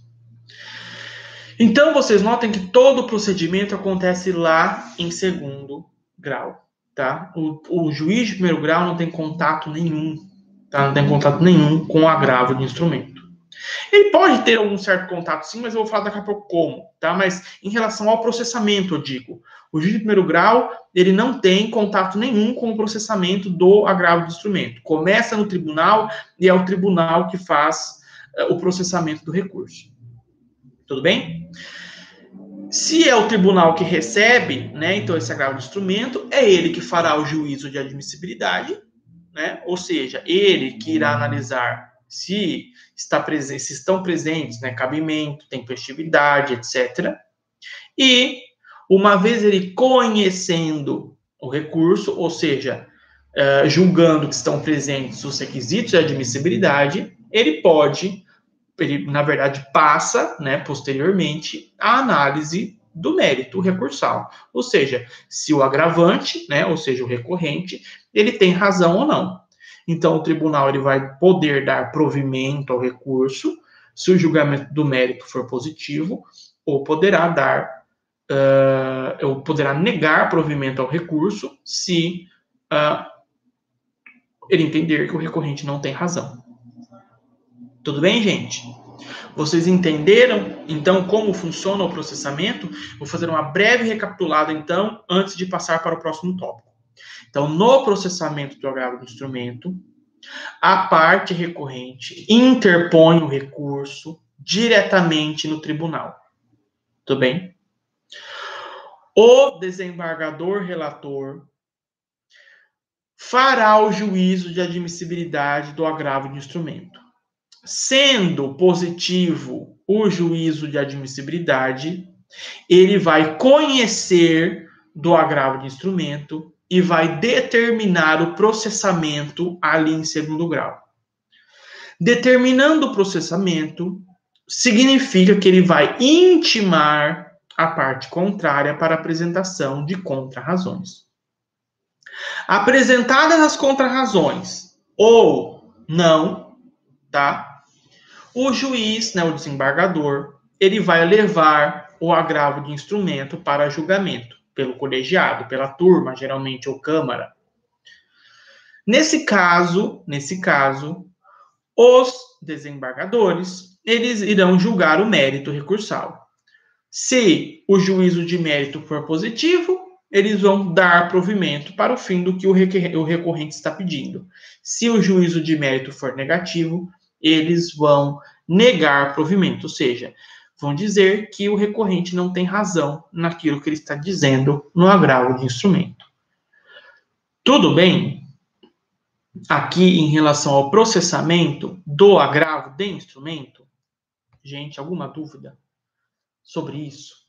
Então, vocês notem que todo o procedimento acontece lá em segundo grau. Tá? O juiz de primeiro grau não tem contato nenhum, tá? Não tem contato nenhum com o agravo de instrumento. Ele pode ter algum certo contato, sim, mas eu vou falar daqui a pouco como, tá? Mas em relação ao processamento, eu digo, o juiz de primeiro grau, ele não tem contato nenhum com o processamento do agravo de instrumento. Começa no tribunal e é o tribunal que faz o processamento do recurso. Tudo bem? Se é o tribunal que recebe, né, então esse agravo de instrumento, é ele que fará o juízo de admissibilidade, né? Ou seja, ele que irá analisar se estão presentes, né, cabimento, tempestividade, etc. E, uma vez ele conhecendo o recurso, ou seja, julgando que estão presentes os requisitos de admissibilidade, ele, na verdade, passa, né, posteriormente, a análise do mérito recursal. Ou seja, se o agravante, né, ou seja, o recorrente, ele tem razão ou não. Então, o tribunal ele vai poder dar provimento ao recurso, se o julgamento do mérito for positivo, ou poderá negar provimento ao recurso, se ele entender que o recorrente não tem razão. Tudo bem, gente? Vocês entenderam, então, como funciona o processamento? Vou fazer uma breve recapitulada, então, antes de passar para o próximo tópico. Então, no processamento do agravo do instrumento, a parte recorrente interpõe o recurso diretamente no tribunal. Tudo bem? O desembargador relator fará o juízo de admissibilidade do agravo de instrumento. Sendo positivo o juízo de admissibilidade, ele vai conhecer do agravo de instrumento e vai determinar o processamento ali em segundo grau. Determinando o processamento significa que ele vai intimar a parte contrária para a apresentação de contrarrazões. Apresentadas as contrarrazões ou não, tá? O juiz, né, o desembargador, ele vai levar o agravo de instrumento para julgamento pelo colegiado, pela turma, geralmente, ou câmara. Nesse caso, os desembargadores, eles irão julgar o mérito recursal. Se o juízo de mérito for positivo, eles vão dar provimento para o fim do que o recorrente está pedindo. Se o juízo de mérito for negativo, eles vão negar provimento, ou seja, vão dizer que o recorrente não tem razão naquilo que ele está dizendo no agravo de instrumento. Tudo bem? Aqui, em relação ao processamento do agravo de instrumento, gente, alguma dúvida sobre isso?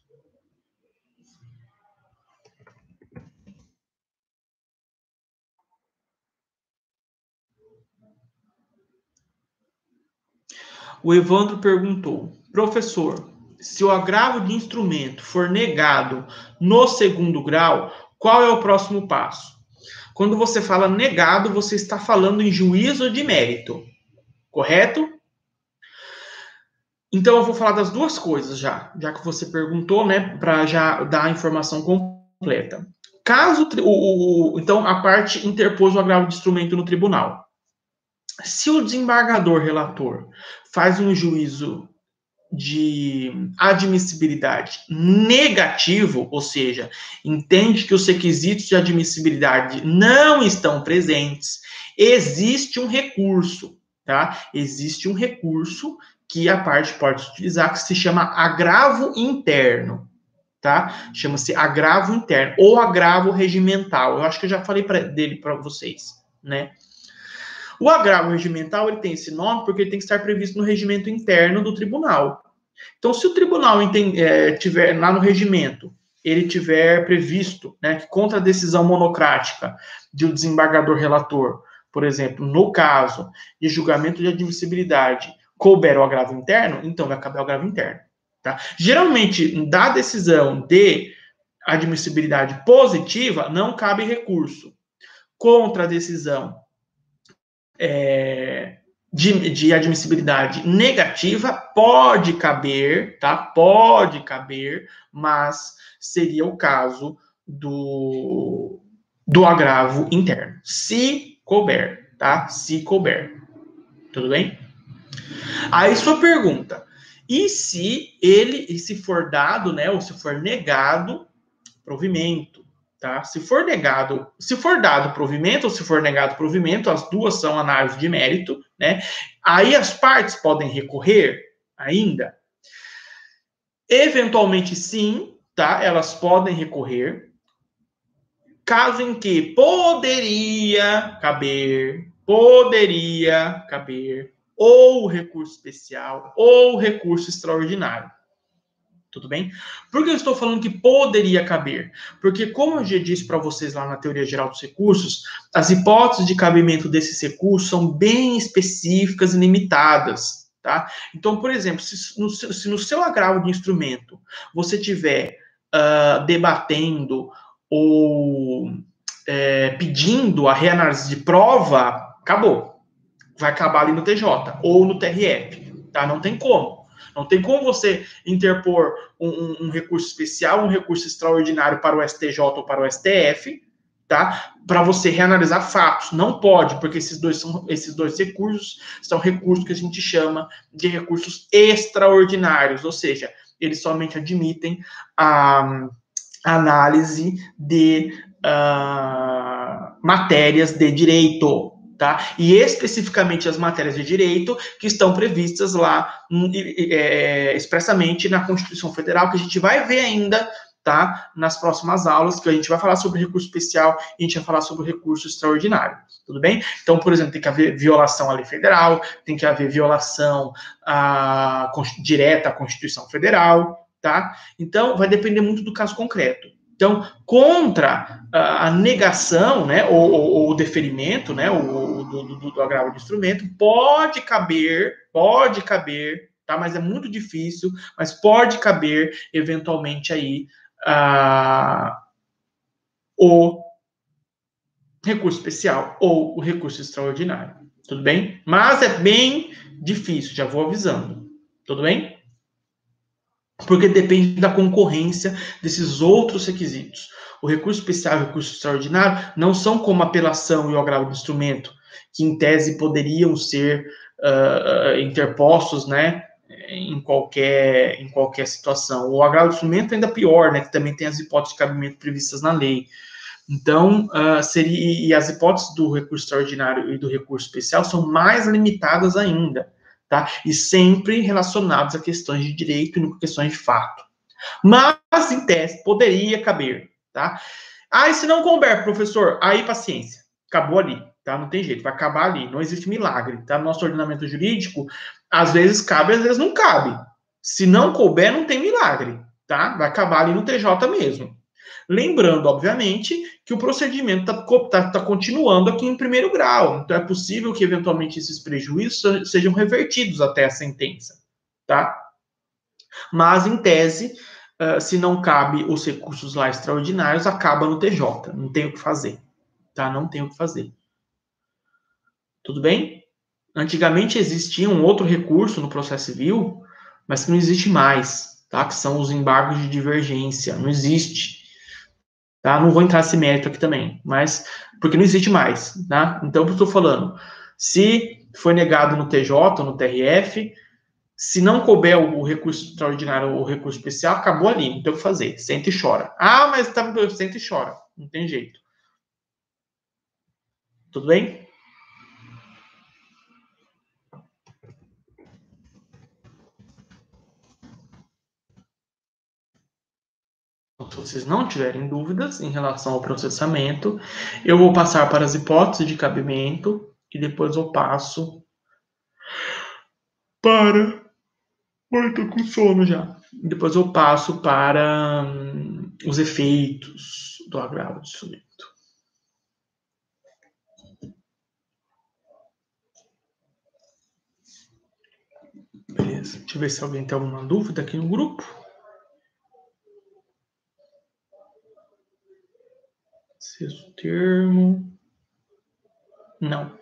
O Evandro perguntou: professor, se o agravo de instrumento for negado no segundo grau, qual é o próximo passo? Quando você fala negado, você está falando em juízo de mérito, correto? Então, eu vou falar das duas coisas já que você perguntou, né, para já dar a informação completa. Caso então, a parte interpôs o agravo de instrumento no tribunal. Se o desembargador relator faz um juízo de admissibilidade negativo, ou seja, entende que os requisitos de admissibilidade não estão presentes, existe um recurso, tá? Existe um recurso que a parte pode utilizar, que se chama agravo interno, tá? Chama-se agravo interno ou agravo regimental. Eu acho que eu já falei dele para vocês, né? O agravo regimental, ele tem esse nome porque ele tem que estar previsto no regimento interno do tribunal. Então, se o tribunal tiver lá no regimento, ele tiver previsto, né, que contra a decisão monocrática de um desembargador relator, por exemplo, no caso de julgamento de admissibilidade, couber o agravo interno, então vai caber o agravo interno. Tá? Geralmente, da decisão de admissibilidade positiva, não cabe recurso. Contra a decisão de admissibilidade negativa pode caber, tá? Pode caber, mas seria o caso do agravo interno. Se couber, tá? Se couber. Tudo bem? Aí sua pergunta: e se for dado, né, ou se for negado provimento? Tá? Se for dado provimento ou se for negado provimento, as duas são análise de mérito, né? Aí as partes podem recorrer ainda? Eventualmente sim, tá? Elas podem recorrer. Caso em que poderia caber ou recurso especial ou recurso extraordinário. Tudo bem? Por que eu estou falando que poderia caber? Porque, como eu já disse para vocês lá na teoria geral dos recursos, as hipóteses de cabimento desses recursos são bem específicas e limitadas, tá? Então, por exemplo, se no seu agravo de instrumento você estiver debatendo ou pedindo a reanálise de prova, acabou. Vai acabar ali no TJ ou no TRF, tá? Não tem como. Não tem como você interpor um recurso especial, um recurso extraordinário para o STJ ou para o STF, tá? Para você reanalisar fatos. Não pode, porque esses dois recursos são recursos que a gente chama de recursos extraordinários, ou seja, eles somente admitem a análise de matérias de direito. Tá? E especificamente as matérias de direito que estão previstas lá expressamente na Constituição Federal, que a gente vai ver ainda, tá? Nas próximas aulas, que a gente vai falar sobre recurso especial e a gente vai falar sobre recurso extraordinário, tudo bem? Então, por exemplo, tem que haver violação à lei federal, tem que haver violação direta à Constituição Federal, tá? Então, vai depender muito do caso concreto. Então, contra a negação, né, ou o deferimento, né, do agravo de instrumento, pode caber, tá? Mas é muito difícil, mas pode caber, eventualmente, aí, o recurso especial ou o recurso extraordinário. Tudo bem? Mas é bem difícil, já vou avisando. Tudo bem? Porque depende da concorrência desses outros requisitos. O recurso especial e o recurso extraordinário não são como a apelação e o agravo de instrumento, que em tese poderiam ser interpostos, né, em qualquer situação. O agravo de instrumento é ainda pior, né, que também tem as hipóteses de cabimento previstas na lei. Então, e as hipóteses do recurso extraordinário e do recurso especial são mais limitadas ainda, tá? E sempre relacionados a questões de direito e não questões de fato. Mas, em tese, poderia caber, tá? E se não couber, professor, aí paciência, acabou ali, tá? Não tem jeito, vai acabar ali, não existe milagre, tá? No nosso ordenamento jurídico, às vezes cabe, às vezes não cabe. Se não couber, não tem milagre, tá? Vai acabar ali no TJ mesmo. Lembrando, obviamente, que o procedimento está continuando aqui em primeiro grau. Então, é possível que, eventualmente, esses prejuízos sejam revertidos até a sentença, tá? Mas, em tese, se não cabe os recursos lá extraordinários, acaba no TJ. Não tem o que fazer, tá? Não tem o que fazer. Tudo bem? Antigamente existia um outro recurso no processo civil, mas que não existe mais, tá? Que são os embargos de divergência. Não existe. Tá? Não vou entrar nesse mérito aqui também, mas porque não existe mais, tá? Então, eu estou falando, se foi negado no TJ, no TRF, se não couber o recurso extraordinário ou o recurso especial, acabou ali, não tem o que fazer, senta e chora. Mas senta e chora, não tem jeito. Tudo bem? Então, se vocês não tiverem dúvidas em relação ao processamento, eu vou passar para as hipóteses de cabimento e depois eu passo para... Ai, tô com sono já. Depois eu passo para os efeitos do agravo de instrumento. Beleza. Deixa eu ver se alguém tem alguma dúvida aqui no grupo. Sexto termo. Não.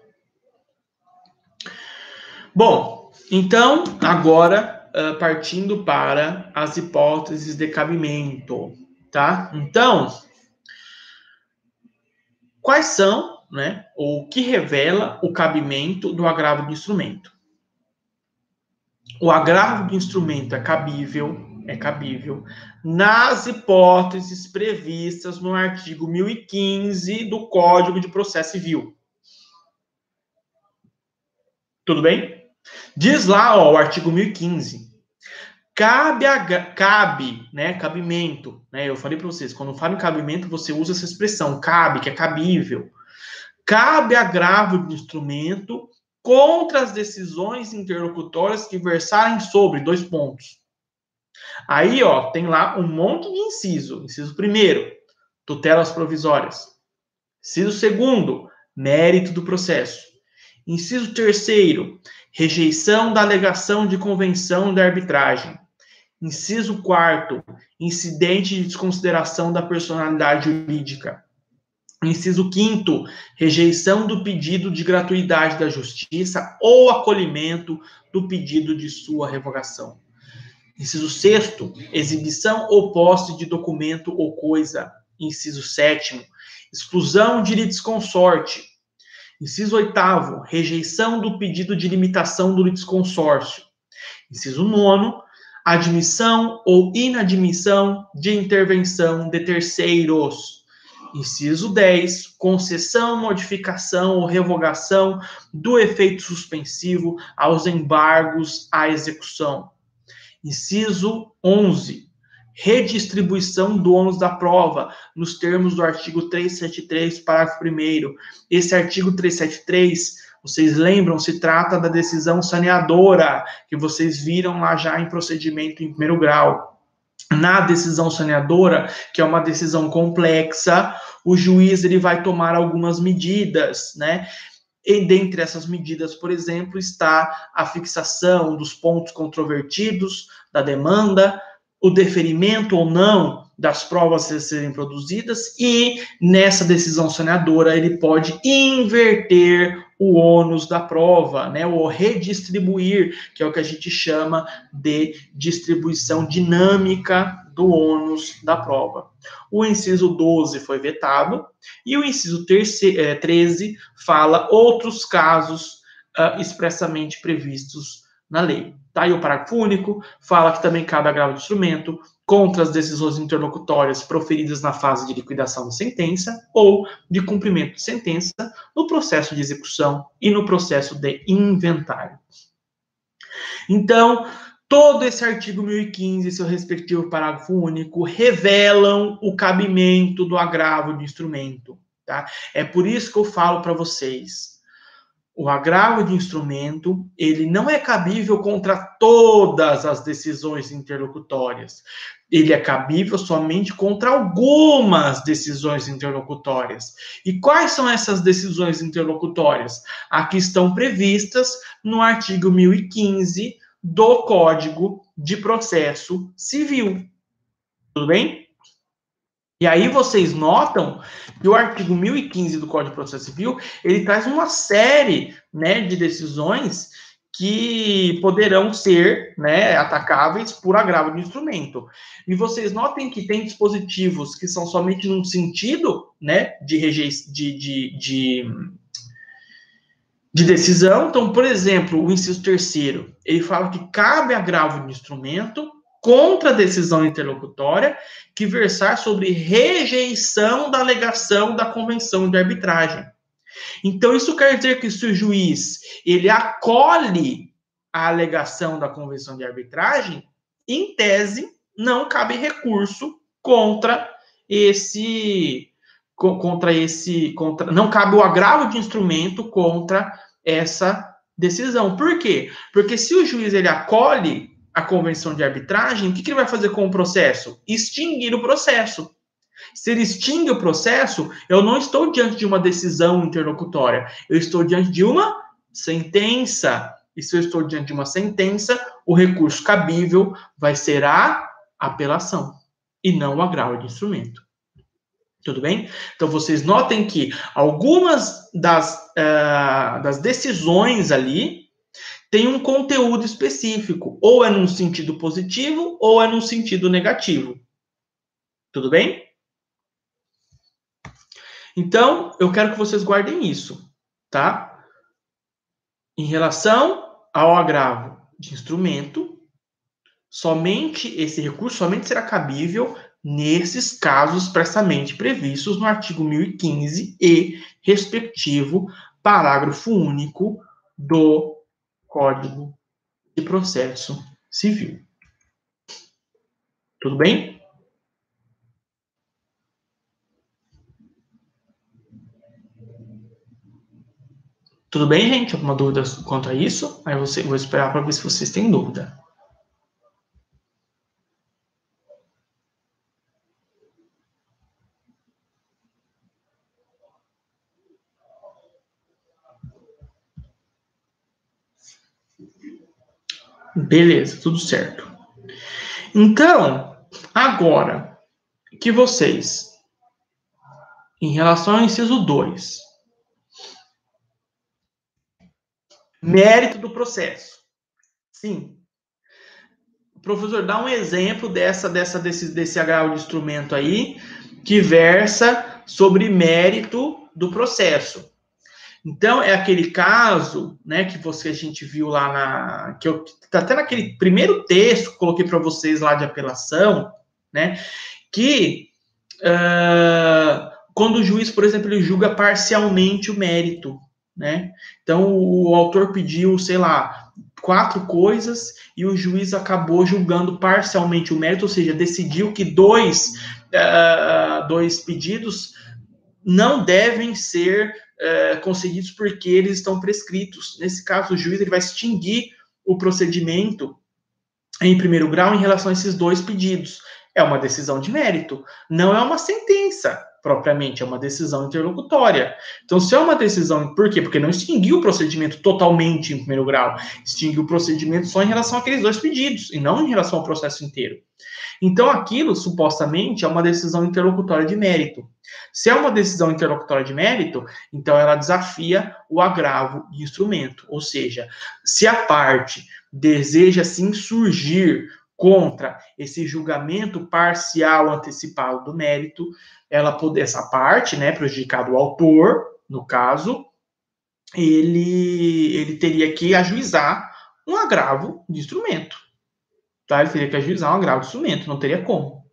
Bom, então, agora, partindo para as hipóteses de cabimento, tá? Então, quais são, né, o que revela o cabimento do agravo do instrumento? O agravo do instrumento é cabível nas hipóteses previstas no artigo 1015 do Código de Processo Civil. Tudo bem? Diz lá, ó, o artigo 1015. Cabe, né, cabimento, né? Eu falei para vocês, quando falo em cabimento, você usa essa expressão, cabe, que é cabível. Cabe agravo do instrumento contra as decisões interlocutórias que versarem sobre 2 pontos. Aí, ó, tem lá um monte de inciso. Inciso primeiro, tutelas provisórias. Inciso segundo, mérito do processo. Inciso terceiro, rejeição da alegação de convenção da arbitragem. Inciso quarto, incidente de desconsideração da personalidade jurídica. Inciso quinto, rejeição do pedido de gratuidade da justiça ou acolhimento do pedido de sua revogação. Inciso sexto, exibição ou posse de documento ou coisa. Inciso sétimo, exclusão de litisconsorte. Inciso oitavo, rejeição do pedido de limitação do litisconsórcio. Inciso nono, admissão ou inadmissão de intervenção de terceiros. Inciso 10, concessão, modificação ou revogação do efeito suspensivo aos embargos à execução. Inciso 11, redistribuição do ônus da prova, nos termos do artigo 373, parágrafo 1º. Esse artigo 373, vocês lembram, se trata da decisão saneadora, que vocês viram lá já em procedimento em primeiro grau. Na decisão saneadora, que é uma decisão complexa, o juiz ele vai tomar algumas medidas, né? E dentre essas medidas, por exemplo, está a fixação dos pontos controvertidos da demanda, o deferimento ou não das provas a serem produzidas, e nessa decisão saneadora ele pode inverter o ônus da prova, né, ou redistribuir, que é o que a gente chama de distribuição dinâmica do ônus da prova. O inciso 12 foi vetado, e o inciso 13 fala outros casos expressamente previstos na lei. Tá aí o parágrafo único, fala que também cabe agravo de instrumento contra as decisões interlocutórias proferidas na fase de liquidação da sentença ou de cumprimento de sentença, no processo de execução e no processo de inventário. Então, todo esse artigo 1015 e seu respectivo parágrafo único revelam o cabimento do agravo de instrumento. Tá? É por isso que eu falo para vocês, o agravo de instrumento, ele não é cabível contra todas as decisões interlocutórias. Ele é cabível somente contra algumas decisões interlocutórias. E quais são essas decisões interlocutórias? Aqui estão previstas no artigo 1015 do Código de Processo Civil. Tudo bem? E aí vocês notam que o artigo 1015 do Código de Processo Civil, ele traz uma série, né, de decisões que poderão ser, né, atacáveis por agravo de instrumento. E vocês notem que tem dispositivos que são somente num sentido, né, de decisão. Então, por exemplo, o inciso 3º, ele fala que cabe agravo de instrumento contra a decisão interlocutória que versar sobre rejeição da alegação da convenção de arbitragem. Então, isso quer dizer que se o juiz ele acolhe a alegação da convenção de arbitragem, em tese, não cabe recurso contra não cabe o agravo de instrumento contra essa decisão. Por quê? Porque se o juiz ele acolhe a convenção de arbitragem, o que ele vai fazer com o processo? Extinguir o processo. Se ele extingue o processo, eu não estou diante de uma decisão interlocutória, eu estou diante de uma sentença. E se eu estou diante de uma sentença, o recurso cabível vai ser a apelação e não o agravo de instrumento. Tudo bem? Então, vocês notem que algumas das decisões ali tem um conteúdo específico, ou é num sentido positivo, ou é num sentido negativo. Tudo bem? Então, eu quero que vocês guardem isso, tá? Em relação ao agravo de instrumento, somente esse recurso somente será cabível nesses casos expressamente previstos no artigo 1015 e respectivo parágrafo único do Código de Processo Civil. Tudo bem? Tudo bem, gente? Alguma dúvida quanto a isso? Aí vou esperar para ver se vocês têm dúvida. Beleza, tudo certo. Então, agora que vocês, em relação ao inciso 2, mérito do processo. Sim. Professor, dá um exemplo desse agravo de instrumento aí, que versa sobre mérito do processo. Então, é aquele caso, né, que a gente viu lá tá até naquele primeiro texto que coloquei para vocês lá de apelação, né, que quando o juiz, por exemplo, ele julga parcialmente o mérito, né? Então, o autor pediu, sei lá, 4 coisas e o juiz acabou julgando parcialmente o mérito, ou seja, decidiu que dois pedidos não devem ser concedidos porque eles estão prescritos. Nesse caso, o juiz ele vai extinguir o procedimento em primeiro grau em relação a esses dois pedidos. É uma decisão de mérito, não é uma sentença propriamente, é uma decisão interlocutória. Então, se é uma decisão, por quê? Porque não extinguiu o procedimento totalmente em primeiro grau, extinguiu o procedimento só em relação àqueles dois pedidos, e não em relação ao processo inteiro. Então, aquilo, supostamente, é uma decisão interlocutória de mérito. Se é uma decisão interlocutória de mérito, então ela desafia o agravo de instrumento. Ou seja, se a parte deseja se insurgir contra esse julgamento parcial antecipado do mérito, essa parte, né, prejudicado o autor, no caso, ele teria que ajuizar um agravo de instrumento. Tá? Ele teria que ajuizar um agravo de instrumento, não teria como.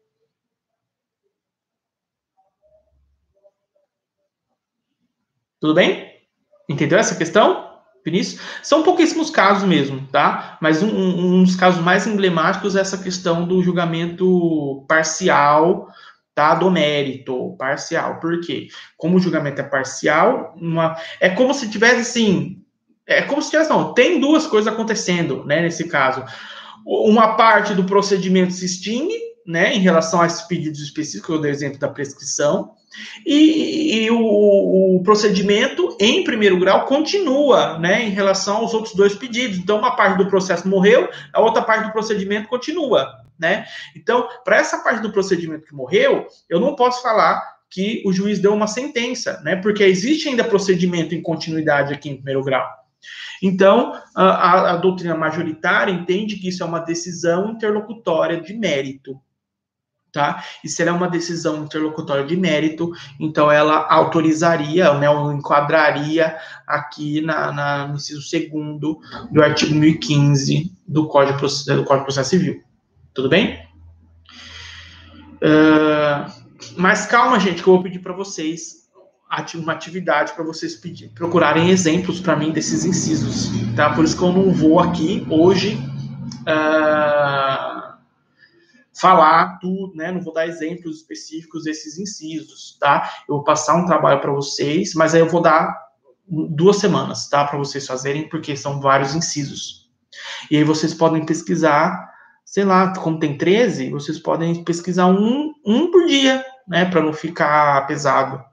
Tudo bem? Entendeu essa questão, Vinícius? São pouquíssimos casos mesmo, tá? Mas um dos casos mais emblemáticos é essa questão do julgamento parcial, tá? Do mérito parcial. Por quê? Como o julgamento é parcial, é como se tivesse assim. É como se tivesse, não, tem duas coisas acontecendo, né? Nesse caso. Uma parte do procedimento se extingue, né? Em relação a esses pedidos específicos, eu dei o exemplo da prescrição. E o procedimento em primeiro grau continua, né, em relação aos outros dois pedidos. Então, uma parte do processo morreu, a outra parte do procedimento continua, né? Então, para essa parte do procedimento que morreu, eu não posso falar que o juiz deu uma sentença, né? Porque existe ainda procedimento em continuidade aqui em primeiro grau. Então, a doutrina majoritária entende que isso é uma decisão interlocutória de mérito. Tá? E se ela é uma decisão interlocutória de mérito, então ela autorizaria, né, ou enquadraria aqui no inciso 2º do artigo 1015 do Código de Processo Civil. Tudo bem? Mas calma, gente, que eu vou pedir para vocês uma atividade para vocês procurarem exemplos para mim desses incisos. Tá? Por isso que eu não vou aqui hoje falar tudo, né? Não vou dar exemplos específicos desses incisos, tá? Eu vou passar um trabalho para vocês, mas aí eu vou dar 2 semanas, tá? Para vocês fazerem, porque são vários incisos. E aí vocês podem pesquisar, sei lá, como tem 13, vocês podem pesquisar um por dia, né? Para não ficar pesado.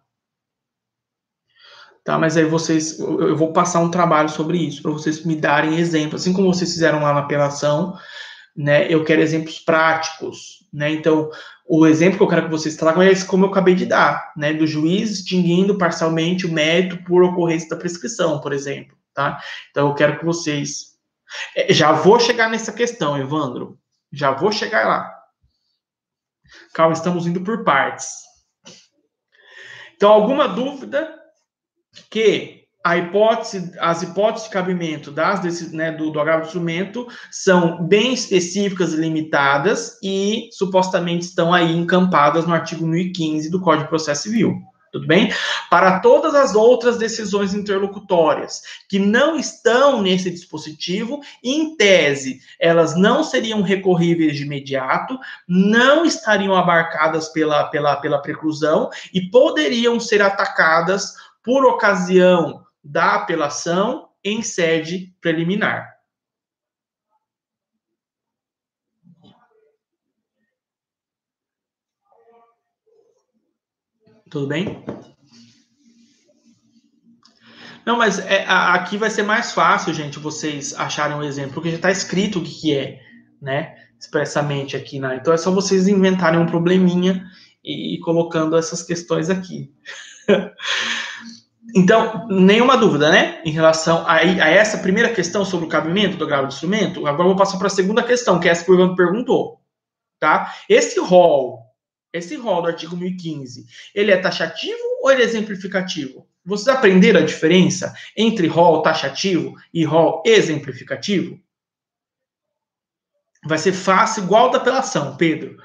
Tá? Mas aí eu vou passar um trabalho sobre isso, para vocês me darem exemplos, assim como vocês fizeram lá na apelação, né, eu quero exemplos práticos, né? Então, o exemplo que eu quero que vocês tragam é esse, como eu acabei de dar, né? Do juiz extinguindo parcialmente o mérito por ocorrência da prescrição, por exemplo, tá? Então, eu quero que vocês... Já vou chegar nessa questão, Evandro. Já vou chegar lá. Calma, estamos indo por partes. Então, alguma dúvida que as hipóteses de cabimento do agravo do instrumento são bem específicas e limitadas e supostamente estão aí encampadas no artigo 1015 do Código de Processo Civil. Tudo bem? Para todas as outras decisões interlocutórias que não estão nesse dispositivo, em tese, elas não seriam recorríveis de imediato, não estariam abarcadas pela preclusão e poderiam ser atacadas por ocasião da apelação em sede preliminar. Tudo bem? Não, mas aqui vai ser mais fácil, gente, vocês acharem um exemplo, porque já está escrito o que é, né? Expressamente aqui, né? Então é só vocês inventarem um probleminha e ir colocando essas questões aqui. Então, nenhuma dúvida, né? Em relação a essa primeira questão sobre o cabimento do agravo de instrumento, agora eu vou passar para a segunda questão, que é essa que o Ivan perguntou, tá? Esse rol do artigo 1015, ele é taxativo ou ele é exemplificativo? Vocês aprenderam a diferença entre rol taxativo e rol exemplificativo? Vai ser fácil, igual da apelação, Pedro.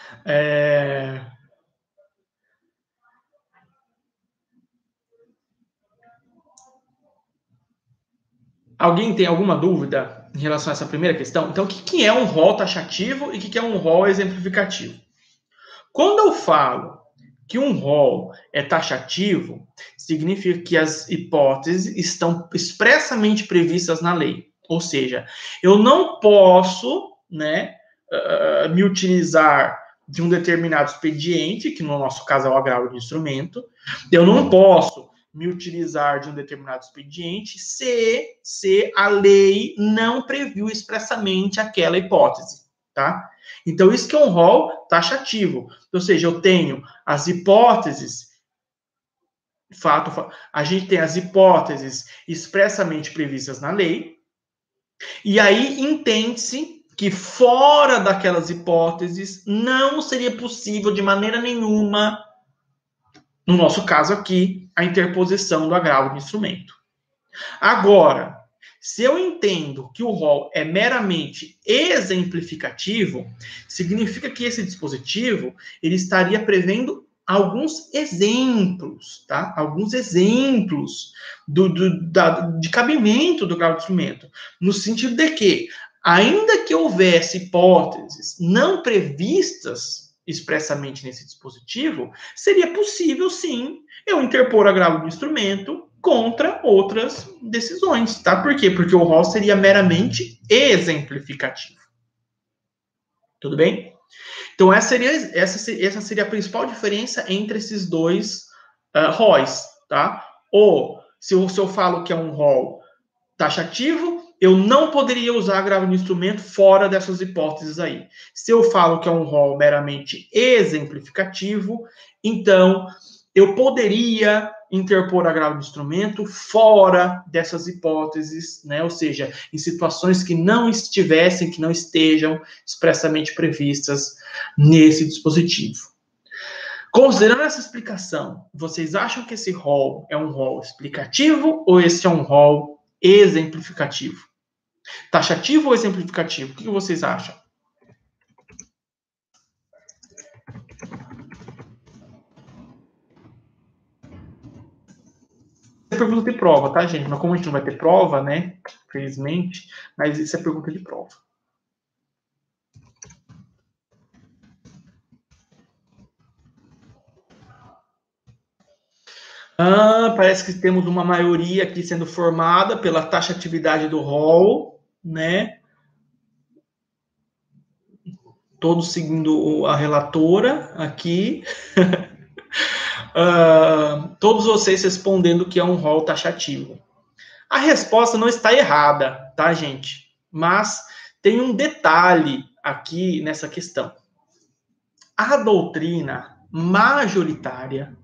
Alguém tem alguma dúvida em relação a essa primeira questão? Então, o que é um rol taxativo e o que é um rol exemplificativo? Quando eu falo que um rol é taxativo, significa que as hipóteses estão expressamente previstas na lei. Ou seja, eu não posso né, me utilizar de um determinado expediente, que no nosso caso é o agravo de instrumento. Eu não posso me utilizar de um determinado expediente se a lei não previu expressamente aquela hipótese, tá? Então, isso que é um rol taxativo. Ou seja, eu tenho as hipóteses, a gente tem as hipóteses expressamente previstas na lei, e aí entende-se que fora daquelas hipóteses não seria possível de maneira nenhuma, no nosso caso aqui, a interposição do agravo do instrumento. Agora, se eu entendo que o rol é meramente exemplificativo, significa que esse dispositivo ele estaria prevendo alguns exemplos, tá? Alguns exemplos de cabimento do agravo do instrumento, no sentido de que, ainda que houvesse hipóteses não previstas expressamente nesse dispositivo, seria possível, sim, eu interpor agravo do instrumento contra outras decisões, tá? Por quê? Porque o rol seria meramente exemplificativo. Tudo bem? Então, essa seria a principal diferença entre esses dois ROIs, tá? Ou, se eu falo que é um rol taxativo, eu não poderia usar agravo no instrumento fora dessas hipóteses aí. Se eu falo que é um rol meramente exemplificativo, então eu poderia interpor agravo no instrumento fora dessas hipóteses, né? Ou seja, em situações que não estejam expressamente previstas nesse dispositivo. Considerando essa explicação, vocês acham que esse rol é um rol explicativo ou esse é um rol exemplificativo? Taxativo ou exemplificativo? O que vocês acham? Isso é pergunta de prova, tá, gente? Mas como a gente não vai ter prova, né? Felizmente, mas isso é pergunta de prova. Parece que temos uma maioria aqui sendo formada pela taxatividade do rol, né? Todos seguindo a relatora aqui. Todos vocês respondendo que é um rol taxativo. A resposta não está errada, tá, gente? Mas tem um detalhe aqui nessa questão. A doutrina majoritária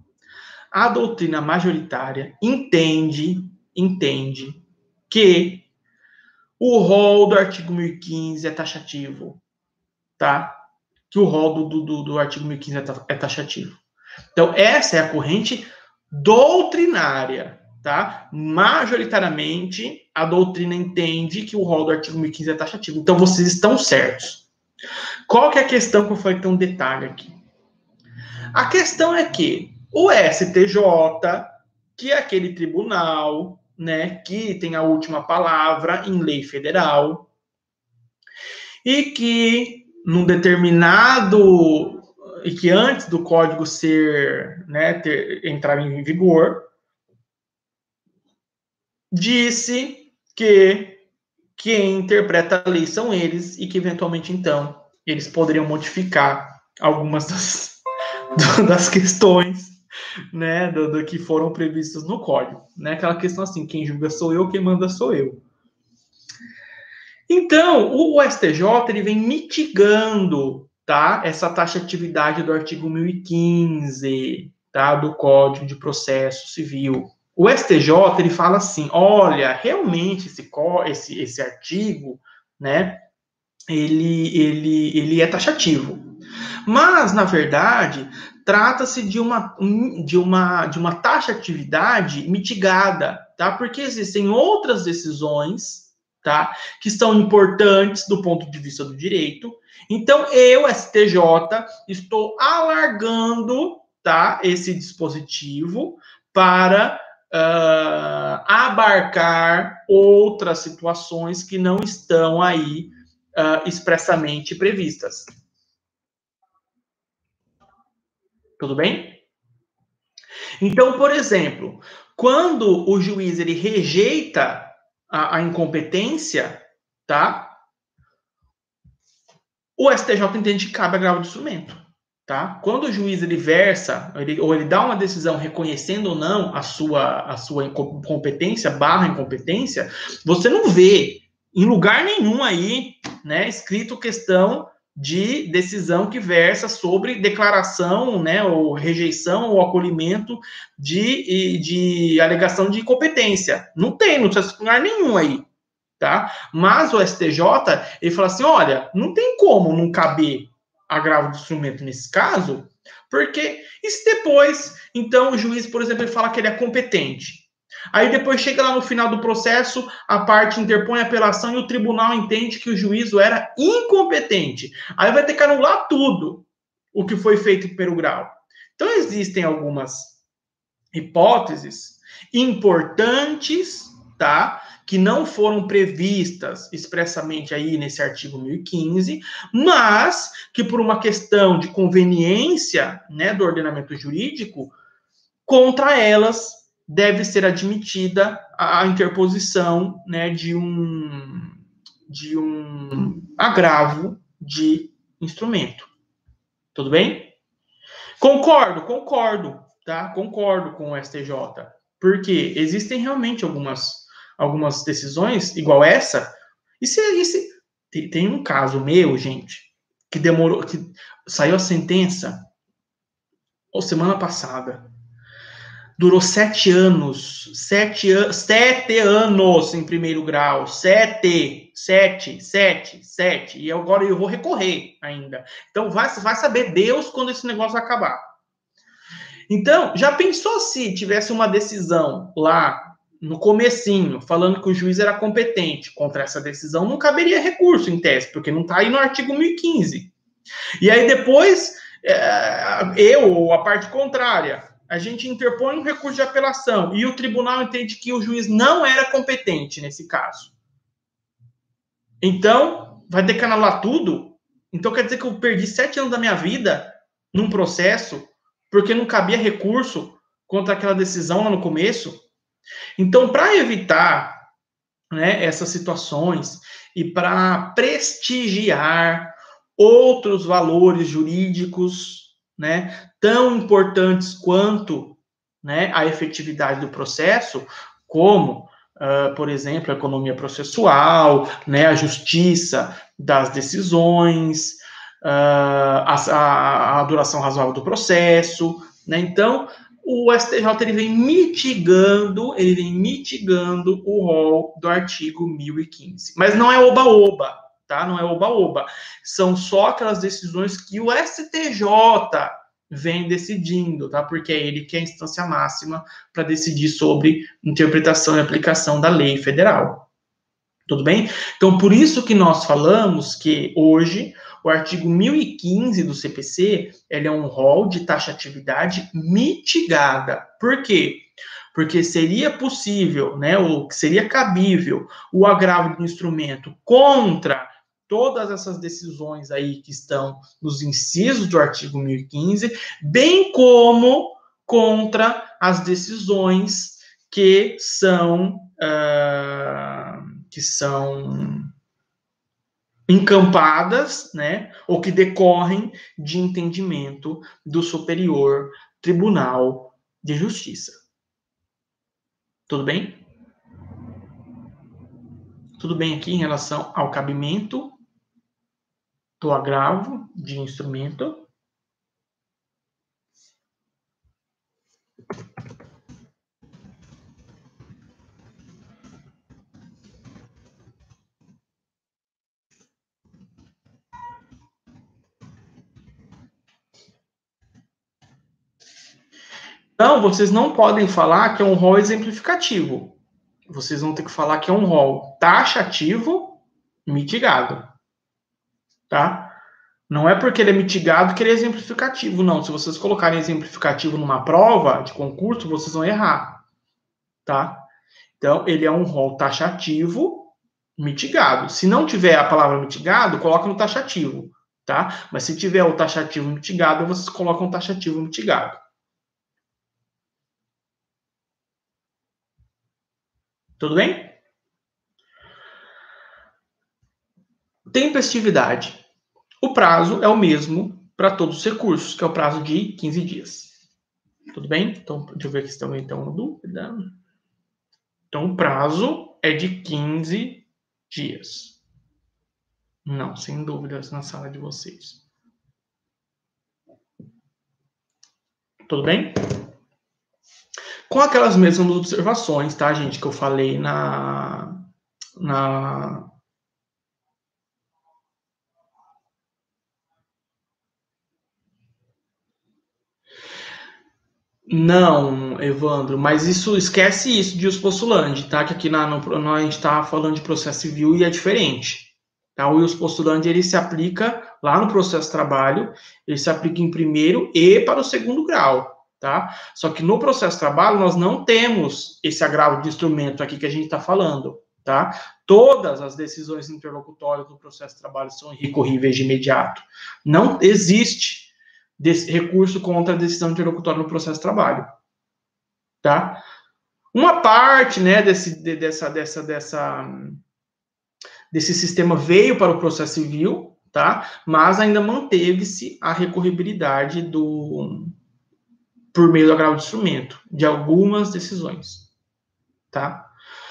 entende que o rol do artigo 1015 é taxativo, tá? Que o rol do artigo 1015 é taxativo. Então, essa é a corrente doutrinária, tá? Majoritariamente, a doutrina entende que o rol do artigo 1015 é taxativo. Então, vocês estão certos. Qual que é a questão que eu falei que tem um detalhe aqui? A questão é que o STJ, que é aquele tribunal, né, que tem a última palavra em lei federal, e que num determinado e que antes do código entrar em vigor, disse que quem interpreta a lei são eles e que eventualmente então eles poderiam modificar algumas das questões, né, do que foram previstas no código, né? Aquela questão assim, quem julga sou eu, quem manda sou eu. Então, o STJ ele vem mitigando, tá, essa taxatividade do artigo 1015, tá, do Código de Processo Civil. O STJ ele fala assim, olha, realmente esse artigo, né, ele é taxativo. Mas, na verdade, trata-se de uma taxatividade mitigada, tá? Porque existem outras decisões, tá? Que são importantes do ponto de vista do direito. Então, eu, STJ, estou alargando, tá, esse dispositivo para abarcar outras situações que não estão aí expressamente previstas. Tudo bem? Então, por exemplo, quando o juiz ele rejeita a incompetência, tá? o STJ entende que cabe agravo do instrumento. Tá? Quando o juiz ele versa, ou ele dá uma decisão reconhecendo ou não a sua competência barra incompetência, você não vê em lugar nenhum aí, né, escrito questão de decisão que versa sobre declaração, né, ou rejeição ou acolhimento de alegação de incompetência. Não tem, não está em lugar nenhum aí. Tá? Mas o STJ, ele fala assim, olha, não tem como não caber agravo do instrumento nesse caso, porque e se depois, então, o juiz, por exemplo, ele fala que ele é competente. Aí depois chega lá no final do processo, a parte interpõe a apelação e o tribunal entende que o juízo era incompetente. Aí vai ter que anular tudo o que foi feito em primeiro grau. Então, existem algumas hipóteses importantes, tá? Que não foram previstas expressamente aí nesse artigo 1015, mas que por uma questão de conveniência, né, do ordenamento jurídico, contra elas deve ser admitida a interposição, né, de um agravo de instrumento. Tudo bem? Concordo, tá? Concordo com o STJ. Porque existem realmente algumas decisões, igual essa. Tem um caso meu, gente, que demorou, que saiu a sentença semana passada. Durou 7 anos. 7 anos em primeiro grau. 7. E agora eu vou recorrer ainda. Então vai saber Deus quando esse negócio acabar. Então, já pensou se tivesse uma decisão lá no comecinho, falando que o juiz era competente contra essa decisão, não caberia recurso em tese, porque não está aí no artigo 1015. E aí depois, eu ou a parte contrária, a gente interpõe um recurso de apelação e o tribunal entende que o juiz não era competente nesse caso. Então, vai ter que anular tudo? Então quer dizer que eu perdi 7 anos da minha vida num processo porque não cabia recurso contra aquela decisão lá no começo? Então, para evitar, né, essas situações e para prestigiar outros valores jurídicos, né, tão importantes quanto, né, a efetividade do processo, como, por exemplo, a economia processual, né, a justiça das decisões, a duração razoável do processo, né? Então, o STJ ele vem mitigando o rol do artigo 1015. Mas não é oba-oba, tá? Não é oba-oba. São só aquelas decisões que o STJ vem decidindo, tá? Porque é ele que é a instância máxima para decidir sobre interpretação e aplicação da lei federal. Tudo bem? Então, por isso que nós falamos que hoje o artigo 1015 do CPC, ele é um rol de taxatividade mitigada. Por quê? Porque seria possível, né, ou seria cabível o agravo do instrumento contra todas essas decisões aí que estão nos incisos do artigo 1015, bem como contra as decisões que são encampadas, né, ou que decorrem de entendimento do Superior Tribunal de Justiça. Tudo bem? Tudo bem aqui em relação ao cabimento do agravo de instrumento? Então, vocês não podem falar que é um rol exemplificativo. Vocês vão ter que falar que é um rol taxativo mitigado. Tá? Não é porque ele é mitigado que ele é exemplificativo, não. Se vocês colocarem exemplificativo numa prova de concurso, vocês vão errar. Tá? Então, ele é um rol taxativo mitigado. Se não tiver a palavra mitigado, coloca no taxativo. Tá? Mas se tiver o taxativo mitigado, vocês colocam o taxativo mitigado. Tudo bem? Tempestividade. O prazo é o mesmo para todos os recursos, que é o prazo de 15 dias. Tudo bem? Então, deixa eu ver aqui se também tem uma dúvida. Então, o prazo é de 15 dias. Não, sem dúvidas na sala de vocês. Tudo bem? Com aquelas mesmas observações, tá, gente, que eu falei Não, Evandro, mas isso, esquece isso de os postulandi, tá? Que aqui a gente está falando de processo civil e é diferente. Tá? O ius postulandi, ele se aplica lá no processo de trabalho, ele se aplica em primeiro e para o segundo grau, tá? Só que no processo de trabalho nós não temos esse agravo de instrumento aqui que a gente está falando, tá? Todas as decisões interlocutórias do processo de trabalho são recorríveis de imediato. Não existe recurso contra a decisão interlocutória no processo de trabalho, tá? Uma parte, né, desse sistema veio para o processo civil, tá? Mas ainda manteve-se a recorribilidade por meio do agravo de instrumento de algumas decisões, tá?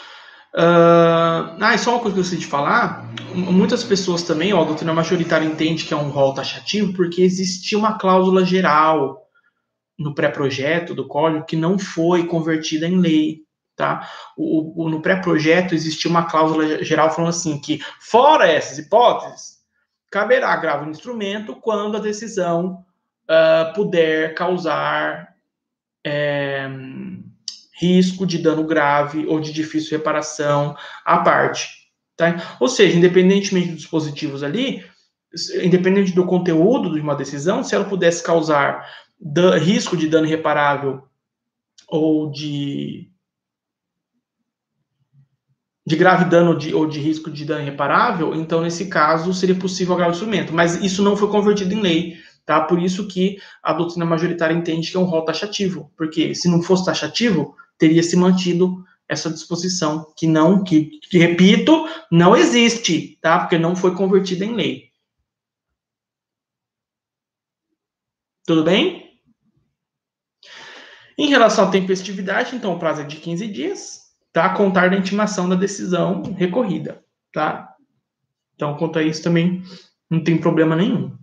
E só uma coisa que eu preciso de falar, muitas pessoas também, a doutrina majoritária entende que é um rol taxativo porque existia uma cláusula geral no pré-projeto do código que não foi convertida em lei, tá? No pré-projeto existia uma cláusula geral falando assim que, fora essas hipóteses, caberá agravo no instrumento quando a decisão puder causar risco de dano grave ou de difícil reparação à parte, tá? Ou seja, independentemente dos dispositivos ali, independente do conteúdo de uma decisão, se ela pudesse causar risco de dano irreparável ou de grave dano ou de risco de dano irreparável, então, nesse caso, seria possível agravo de instrumento. Mas isso não foi convertido em lei, tá? Por isso que a doutrina majoritária entende que é um rol taxativo, porque se não fosse taxativo, teria se mantido essa disposição, que repito, não existe, tá? Porque não foi convertida em lei. Tudo bem? Em relação à tempestividade, então, o prazo é de 15 dias, tá? A contar da intimação da decisão recorrida, tá? Então, quanto a isso também não tem problema nenhum.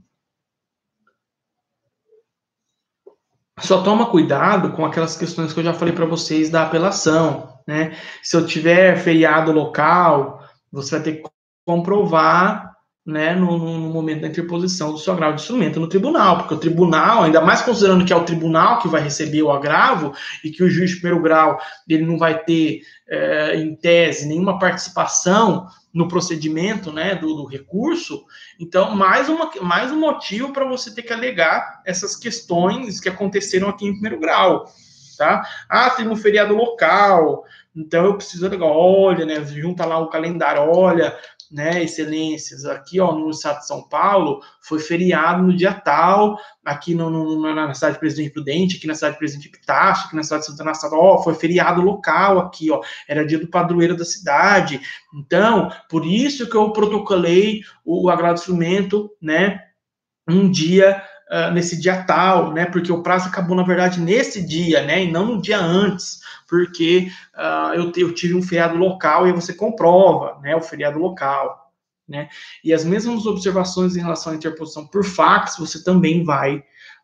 Só toma cuidado com aquelas questões que eu já falei para vocês da apelação, né? Se eu tiver feriado local, você vai ter que comprovar, né, no momento da interposição do seu agravo de instrumento no tribunal, porque o tribunal, ainda mais considerando que é o tribunal que vai receber o agravo e que o juiz de primeiro grau ele não vai ter, em tese, nenhuma participação no procedimento, né, do recurso, então mais um motivo para você ter que alegar essas questões que aconteceram aqui em primeiro grau, tá? Tem um feriado local, então eu preciso alegar, olha, né, junta lá o calendário, olha, né, excelências, aqui, ó, no estado de São Paulo, foi feriado no dia tal, aqui na cidade de Presidente Prudente, aqui na cidade de Presidente Epitácio, aqui na cidade de Santana Estado, ó, foi feriado local aqui, ó, era dia do padroeiro da cidade, então, por isso que eu protocolei o agravo de instrumento, né, um dia, nesse dia tal, né, porque o prazo acabou, na verdade, nesse dia, né, e não no dia antes, porque eu tive um feriado local e você comprova, né, o feriado local, né, e as mesmas observações em relação à interposição por fax, você também vai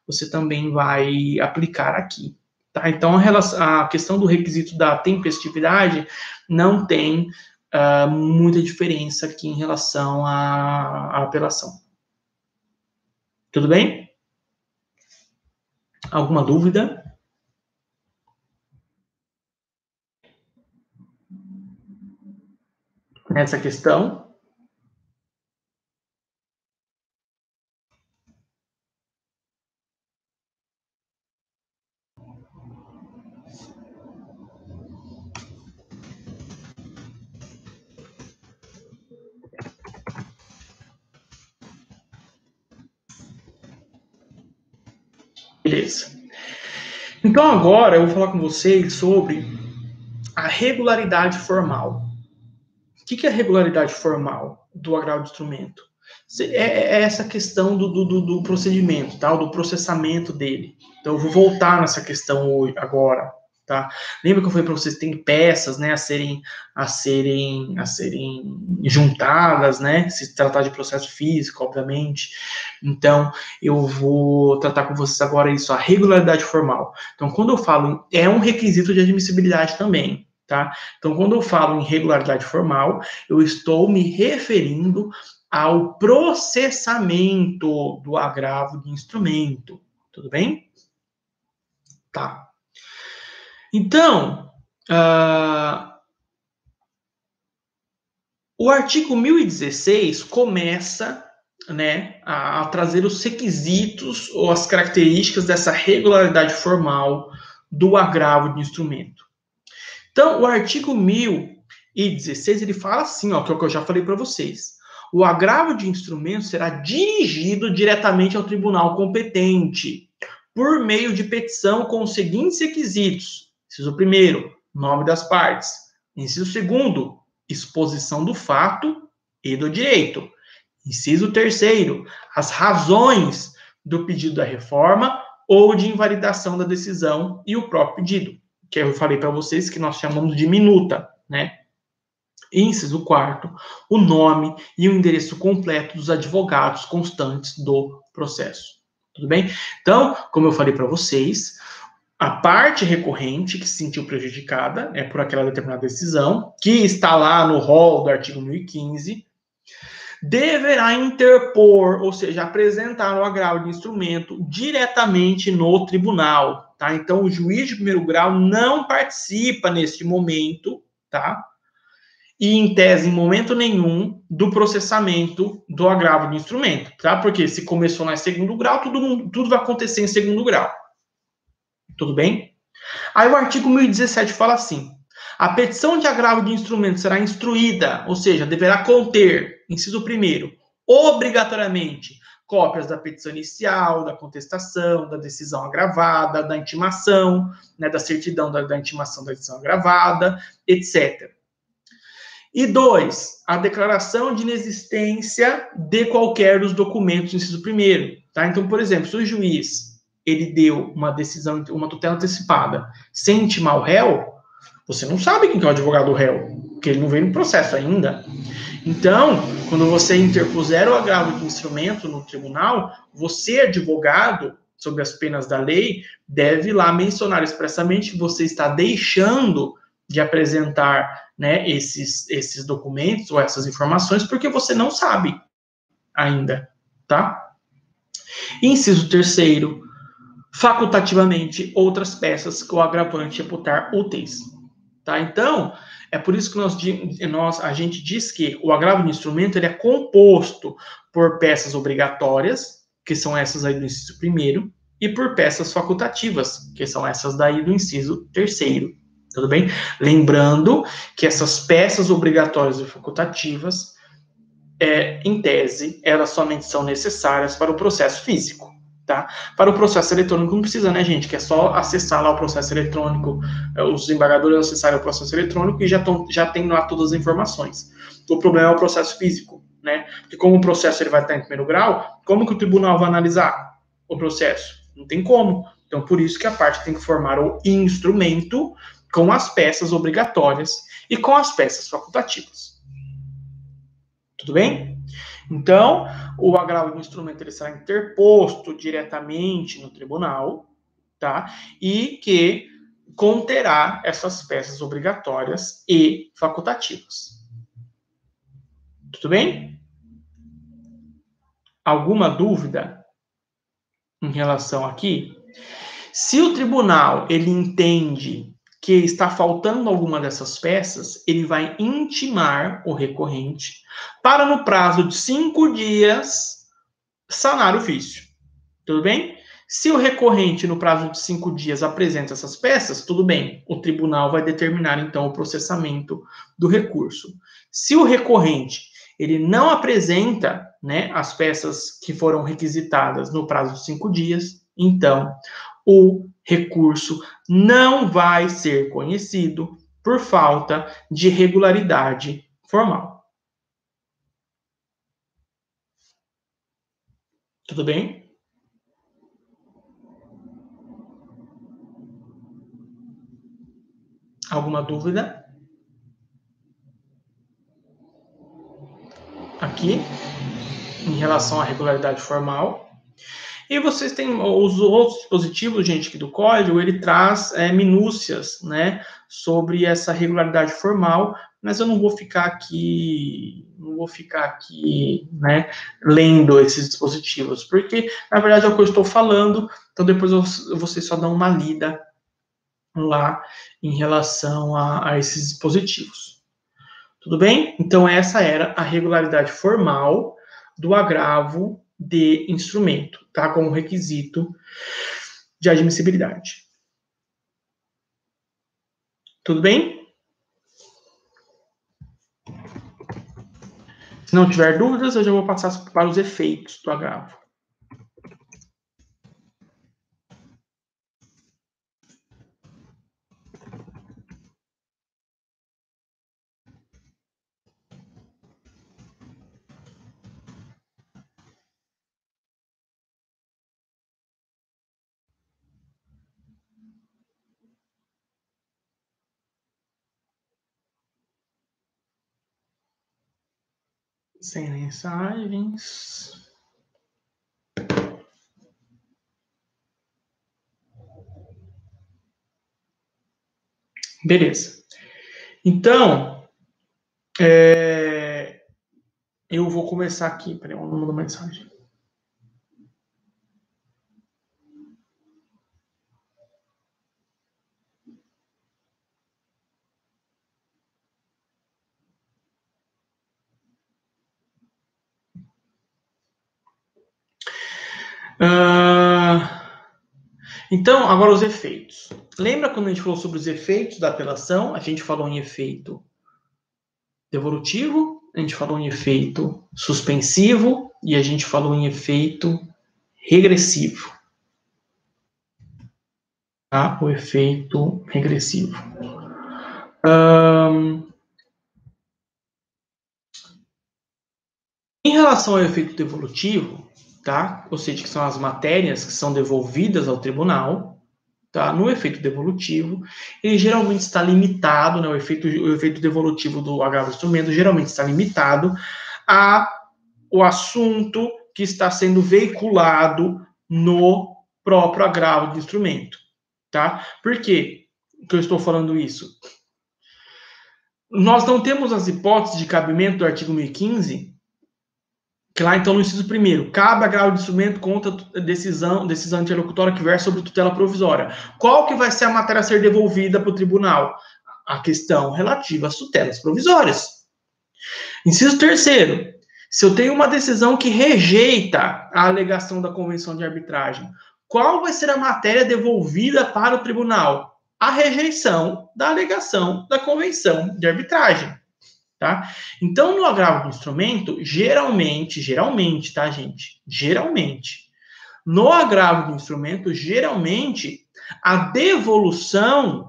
aplicar aqui, tá? Então, a questão do requisito da tempestividade não tem muita diferença aqui em relação à apelação. Tudo bem? Alguma dúvida? Nessa questão? Beleza. Então agora eu vou falar com vocês sobre a regularidade formal. O que é a regularidade formal do agravo de instrumento? é essa questão do procedimento, tá? Do processamento dele. Então, eu vou voltar nessa questão hoje, agora, tá? Lembra que eu falei para vocês que tem peças, né, a serem juntadas, né? Se tratar de processo físico, obviamente. Então, eu vou tratar com vocês agora isso, a regularidade formal. Então, quando eu falo, é um requisito de admissibilidade também, tá? Então, quando eu falo em regularidade formal, eu estou me referindo ao processamento do agravo de instrumento. Tudo bem? Tá. Então, o artigo 1016 começa, né, a trazer os requisitos ou as características dessa regularidade formal do agravo de instrumento. Então, o artigo 1016 ele fala assim, ó, que é o que eu já falei para vocês. O agravo de instrumento será dirigido diretamente ao tribunal competente por meio de petição com os seguintes requisitos. Inciso primeiro, nome das partes. Inciso segundo, exposição do fato e do direito. Inciso terceiro, as razões do pedido da reforma ou de invalidação da decisão e o próprio pedido, que eu falei para vocês que nós chamamos de minuta, né? Inciso quarto, o nome e o endereço completo dos advogados constantes do processo. Tudo bem? Então, como eu falei para vocês, a parte recorrente que se sentiu prejudicada por aquela determinada decisão, que está lá no rol do artigo 1015, deverá interpor, ou seja, apresentar o agravo de instrumento diretamente no tribunal, tá? Então, o juiz de primeiro grau não participa neste momento, tá? E, em tese, em momento nenhum, do processamento do agravo de instrumento, tá? Porque se começou lá em segundo grau, tudo vai acontecer em segundo grau. Tudo bem? Aí o artigo 1017 fala assim: a petição de agravo de instrumento será instruída, ou seja, deverá conter, inciso primeiro, obrigatoriamente, cópias da petição inicial, da contestação, da decisão agravada, da intimação, né, da certidão da intimação da decisão agravada, etc. E 2, a declaração de inexistência de qualquer dos documentos, inciso primeiro. Tá? Então, por exemplo, se o juiz ele deu uma decisão, uma tutela antecipada, sem intimar o réu, você não sabe quem é o advogado do réu, porque ele não veio no processo ainda. Então, quando você interpuser o agravo de instrumento no tribunal, você, advogado, sob as penas da lei, deve lá mencionar expressamente que você está deixando de apresentar, né, esses documentos ou essas informações, porque você não sabe ainda, tá? Inciso terceiro, facultativamente, outras peças que o agravante reputar úteis, tá? Então, é por isso que a gente diz que o agravo de instrumento ele é composto por peças obrigatórias, que são essas aí do inciso primeiro, e por peças facultativas, que são essas daí do inciso terceiro. Tudo bem? Lembrando que essas peças obrigatórias e facultativas, em tese, elas somente são necessárias para o processo físico, tá? Para o processo eletrônico não precisa, né, gente? Que é só acessar lá o processo eletrônico, os desembargadores acessarem o processo eletrônico e já tem lá todas as informações. O problema é o processo físico, né? Porque como o processo ele vai estar em primeiro grau, como que o tribunal vai analisar o processo? Não tem como. Então, por isso que a parte tem que formar o instrumento com as peças obrigatórias e com as peças facultativas. Tudo bem? Então, o agravo do instrumento ele será interposto diretamente no tribunal, tá? E que conterá essas peças obrigatórias e facultativas. Tudo bem? Alguma dúvida em relação aqui? Se o tribunal ele entende que está faltando alguma dessas peças, ele vai intimar o recorrente para, no prazo de 5 dias, sanar o ofício. Tudo bem? Se o recorrente, no prazo de 5 dias, apresenta essas peças, tudo bem. O tribunal vai determinar, então, o processamento do recurso. Se o recorrente ele não apresenta, né, as peças que foram requisitadas no prazo de 5 dias, então o recurso não vai ser conhecido por falta de regularidade formal. Tudo bem? Alguma dúvida? Aqui, em relação à regularidade formal. E vocês têm os outros dispositivos, gente, aqui do código, ele traz minúcias, né, sobre essa regularidade formal, mas eu não vou ficar aqui, né, lendo esses dispositivos, porque, na verdade, é o que eu estou falando, então depois vocês só dão uma lida lá em relação a esses dispositivos. Tudo bem? Então, essa era a regularidade formal do agravo de instrumento, tá? Como requisito de admissibilidade. Tudo bem? Se não tiver dúvidas, eu já vou passar para os efeitos do agravo. Sem mensagens. Beleza. Então, eu vou começar aqui. Peraí, eu não mando mensagem. Então, agora os efeitos. Lembra quando a gente falou sobre os efeitos da apelação? A gente falou em efeito devolutivo, a gente falou em efeito suspensivo e a gente falou em efeito regressivo. Tá? O efeito regressivo. Em relação ao efeito devolutivo, tá? Ou seja, que são as matérias que são devolvidas ao tribunal, tá? No efeito devolutivo, ele geralmente está limitado, né? O efeito devolutivo do agravo do instrumento geralmente está limitado ao assunto que está sendo veiculado no próprio agravo do instrumento, tá? Por quê que eu estou falando isso? Nós não temos as hipóteses de cabimento do artigo 1015, que lá, então, no inciso 1º, cabe agravo de instrumento contra decisão interlocutória que versa sobre tutela provisória. Qual que vai ser a matéria a ser devolvida para o tribunal? A questão relativa às tutelas provisórias. Inciso 3º, se eu tenho uma decisão que rejeita a alegação da convenção de arbitragem, qual vai ser a matéria devolvida para o tribunal? A rejeição da alegação da convenção de arbitragem. Tá? Então, no agravo do instrumento, geralmente, tá, gente? Geralmente. No agravo do instrumento, geralmente, a devolução,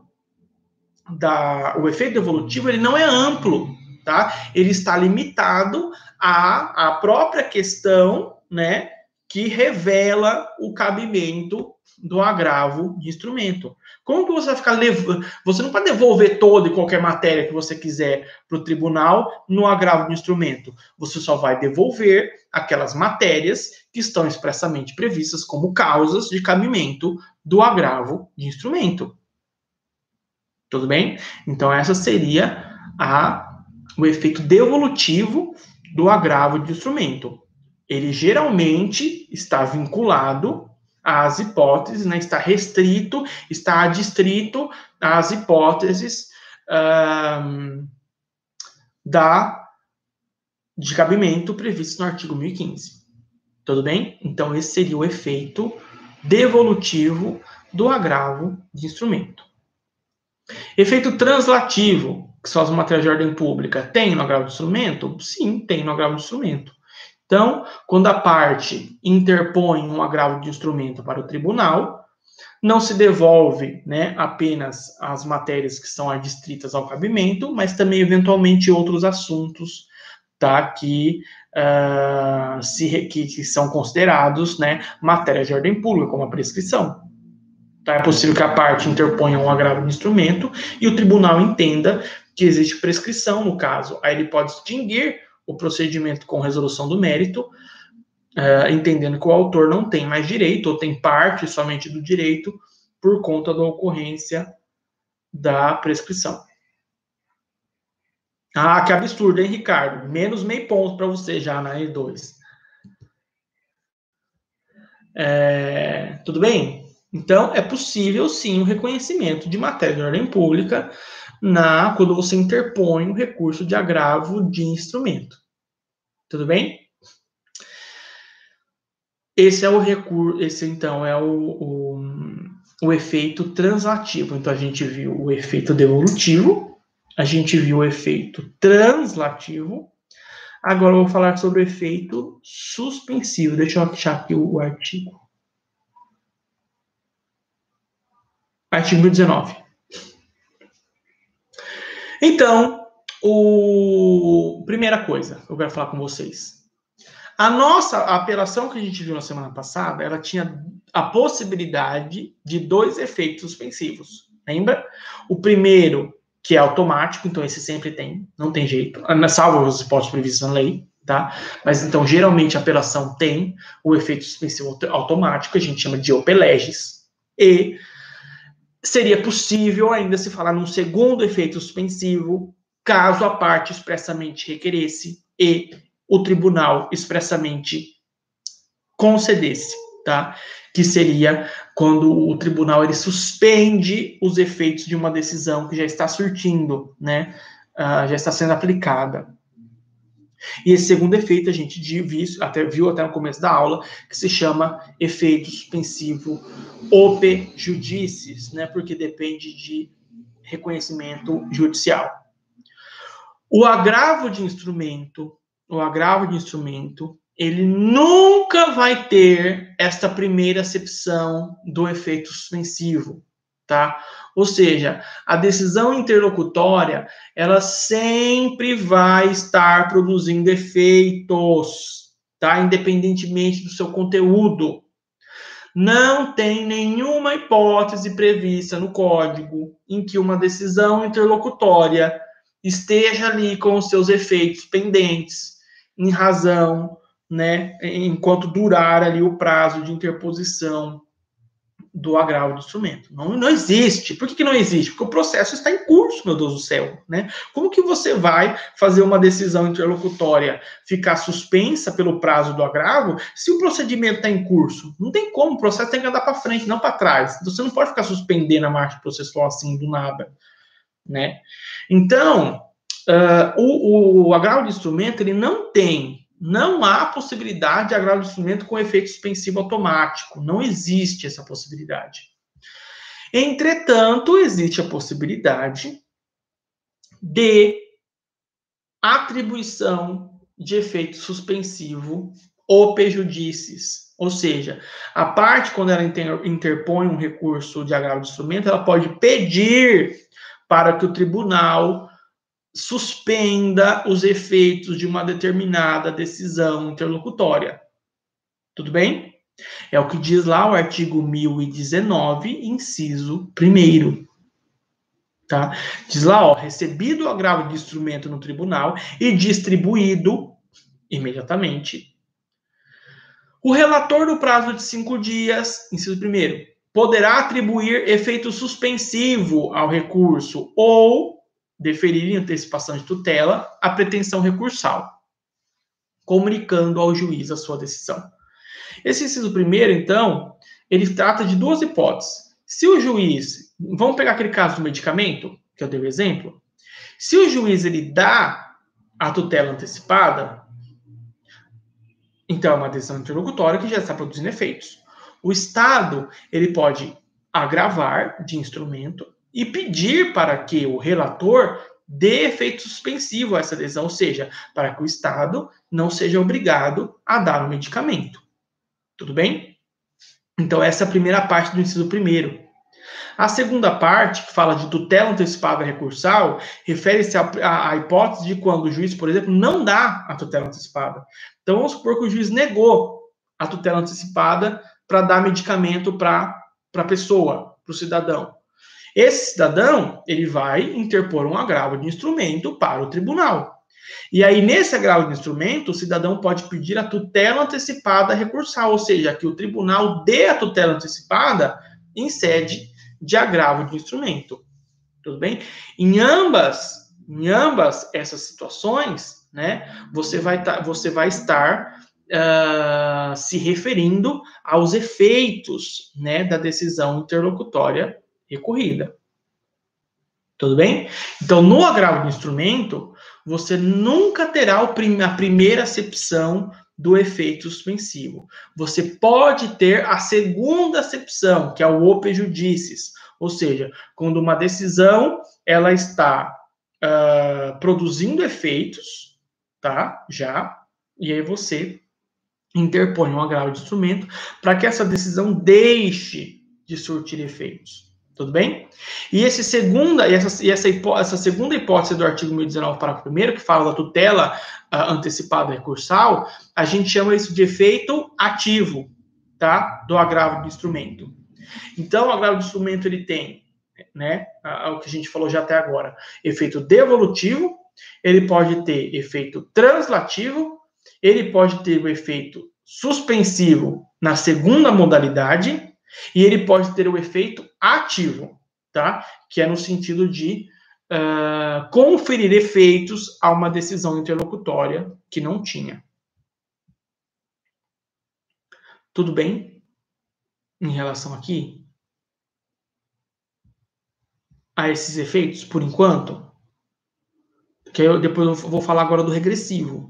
o efeito devolutivo, ele não é amplo, tá? Ele está limitado à própria questão, né, que revela o cabimento do agravo de instrumento. Como que você vai ficar levando? Você não pode devolver toda e qualquer matéria que você quiser para o tribunal no agravo de instrumento. Você só vai devolver aquelas matérias que estão expressamente previstas como causas de cabimento do agravo de instrumento. Tudo bem? Então, essa seria o efeito devolutivo do agravo de instrumento. Ele geralmente está vinculado às hipóteses, né? Está restrito, está adstrito às hipóteses de cabimento previstas no artigo 1015. Tudo bem? Então, esse seria o efeito devolutivo do agravo de instrumento. Efeito translativo, que são as matérias de ordem pública, tem no agravo de instrumento? Sim, tem no agravo de instrumento. Então, quando a parte interpõe um agravo de instrumento para o tribunal, não se devolve, né, apenas as matérias que são adstritas ao cabimento, mas também, eventualmente, outros assuntos tá? Que são considerados, né, matérias de ordem pública, como a prescrição. Tá? É possível que a parte interponha um agravo no instrumento e o tribunal entenda que existe prescrição no caso. Aí ele pode extinguir o procedimento com resolução do mérito, entendendo que o autor não tem mais direito, ou tem parte somente do direito, por conta da ocorrência da prescrição. Ah, que absurdo, hein, Ricardo? Menos meio ponto para você já na E2. Tudo bem? Então, é possível, sim, o reconhecimento de matéria de ordem pública quando você interpõe um recurso de agravo de instrumento. Tudo bem? Esse é o recurso, esse então é o efeito translativo. Então, a gente viu o efeito devolutivo, a gente viu o efeito translativo. Agora eu vou falar sobre o efeito suspensivo. Deixa eu achar aqui o artigo. Artigo 1019. Então, primeira coisa que eu quero falar com vocês. A nossa apelação que a gente viu na semana passada, ela tinha a possibilidade de 2 efeitos suspensivos. Lembra? O primeiro, que é automático, então esse sempre tem, não tem jeito, salvo os hipóteses previstos na lei, tá? Mas então, geralmente, a apelação tem o efeito suspensivo automático, a gente chama de ope legis, e seria possível ainda se falar num segundo efeito suspensivo, caso a parte expressamente requeresse e o tribunal expressamente concedesse, tá? Que seria quando o tribunal ele suspende os efeitos de uma decisão que já está surtindo, né? Já está sendo aplicada. E esse segundo efeito a gente viu até no começo da aula, que se chama efeito suspensivo ope judicis, né? Porque depende de reconhecimento judicial. O agravo de instrumento, ele nunca vai ter esta primeira acepção do efeito suspensivo, tá? Ou seja, a decisão interlocutória, ela sempre vai estar produzindo efeitos, tá? Independentemente do seu conteúdo. Não tem nenhuma hipótese prevista no Código em que uma decisão interlocutória esteja ali com os seus efeitos pendentes, em razão, né, enquanto durar ali o prazo de interposição do agravo do instrumento. Não existe. Por que não existe? Porque o processo está em curso, meu Deus do céu, né? Como que você vai fazer uma decisão interlocutória ficar suspensa pelo prazo do agravo se o procedimento está em curso? Não tem como, o processo tem que andar para frente, não para trás. Então, você não pode ficar suspendendo a marcha processual assim do nada, né? Então, o agravo de instrumento, ele não há possibilidade de agravo de instrumento com efeito suspensivo automático. Não existe essa possibilidade. Entretanto, existe a possibilidade de atribuição de efeito suspensivo ope judicis. Ou seja, a parte, quando ela interpõe um recurso de agravo de instrumento, ela pode pedir para que o tribunal suspenda os efeitos de uma determinada decisão interlocutória. Tudo bem? É o que diz lá o artigo 1019, inciso 1º. Tá? Diz lá, recebido o agravo de instrumento no tribunal e distribuído imediatamente, o relator, no prazo de 5 dias, inciso 1º, poderá atribuir efeito suspensivo ao recurso ou deferir em antecipação de tutela a pretensão recursal, comunicando ao juiz a sua decisão. Esse inciso 1º, então, ele trata de 2 hipóteses. Se o juiz, vamos pegar aquele caso do medicamento, que eu dei o exemplo, se o juiz ele dá a tutela antecipada, então é uma decisão interlocutória que já está produzindo efeitos. O Estado, ele pode agravar de instrumento e pedir para que o relator dê efeito suspensivo a essa decisão, ou seja, para que o Estado não seja obrigado a dar o medicamento. Tudo bem? Então, essa é a primeira parte do inciso 1º. A segunda parte, que fala de tutela antecipada recursal, refere-se à hipótese de quando o juiz, por exemplo, não dá a tutela antecipada. Então, vamos supor que o juiz negou a tutela antecipada para dar medicamento para a pessoa, para o cidadão. Esse cidadão, ele vai interpor um agravo de instrumento para o tribunal. E aí, nesse agravo de instrumento, o cidadão pode pedir a tutela antecipada recursal, ou seja, que o tribunal dê a tutela antecipada em sede de agravo de instrumento. Tudo bem? Em ambas essas situações, né, você vai estar se referindo aos efeitos, né, da decisão interlocutória recorrida. Tudo bem? Então, no agravo do instrumento, você nunca terá a primeira acepção do efeito suspensivo. Você pode ter a segunda acepção, que é o ope judicis, ou seja, quando uma decisão ela está produzindo efeitos, tá? Já, e aí você interpõe um agravo de instrumento para que essa decisão deixe de surtir efeitos. Tudo bem? E essa segunda hipótese do artigo 1019, parágrafo 1º, que fala da tutela antecipada recursal, a gente chama isso de efeito ativo, tá? Do agravo do instrumento. Então, o agravo do instrumento, ele tem, né, o que a gente falou já até agora, efeito devolutivo, ele pode ter efeito translativo, ele pode ter o efeito suspensivo na segunda modalidade, e ele pode ter o efeito ativo, tá? Que é no sentido de conferir efeitos a uma decisão interlocutória que não tinha. Tudo bem? Em relação aqui a esses efeitos, por enquanto? Que depois eu vou falar agora do regressivo.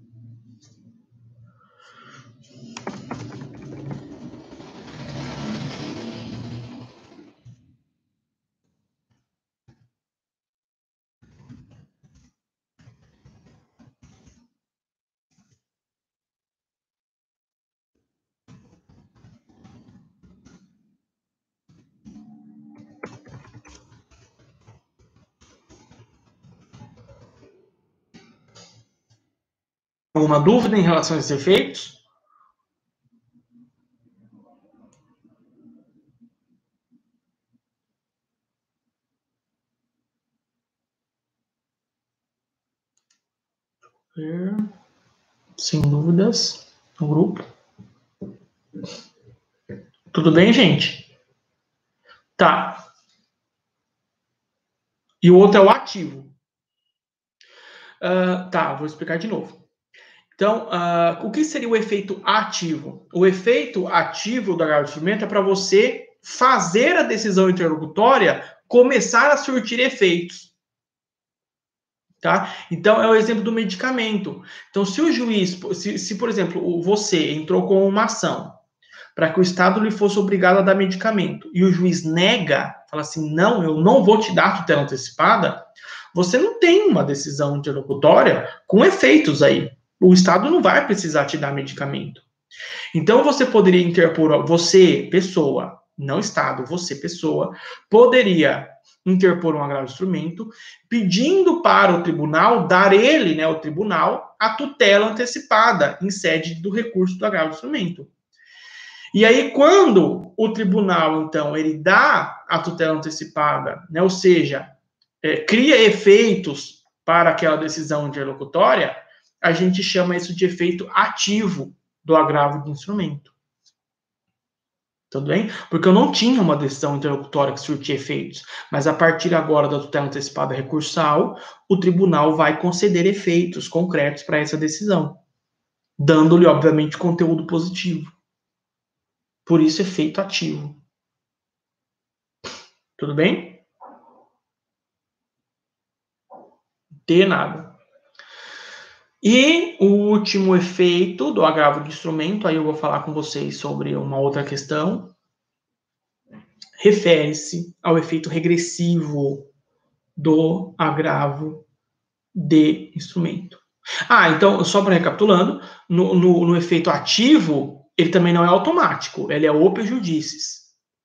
Alguma dúvida em relação a esses efeitos? Sem dúvidas, no grupo. Tudo bem, gente? Tá. E o outro é o ativo. Tá, vou explicar de novo. Então, o que seria o efeito ativo? O efeito ativo do agravo de instrumento é para você fazer a decisão interlocutória começar a surtir efeitos. Tá? Então, é o exemplo do medicamento. Então, se o juiz, se por exemplo, você entrou com uma ação para que o Estado lhe fosse obrigado a dar medicamento e o juiz nega, fala assim, não, eu não vou te dar tutela antecipada, você não tem uma decisão interlocutória com efeitos aí. O Estado não vai precisar te dar medicamento. Então, você poderia interpor, você, pessoa, não Estado, você, pessoa, poderia interpor um agravo de instrumento, pedindo para o tribunal dar ele, né, o tribunal, a tutela antecipada em sede do recurso do agravo de instrumento. E aí, quando o tribunal, então, ele dá a tutela antecipada, né, ou seja, cria efeitos para aquela decisão interlocutória, a gente chama isso de efeito ativo do agravo de instrumento. Tudo bem? Porque eu não tinha uma decisão interlocutória que surtia efeitos, mas a partir agora da tutela antecipada recursal, o tribunal vai conceder efeitos concretos para essa decisão, dando-lhe, obviamente, conteúdo positivo. Por isso, efeito ativo. Tudo bem? De nada. E o último efeito do agravo de instrumento, aí eu vou falar com vocês sobre uma outra questão, refere-se ao efeito regressivo do agravo de instrumento. Então, só para recapitulando, no efeito ativo, ele também não é automático, ele é ope judicis.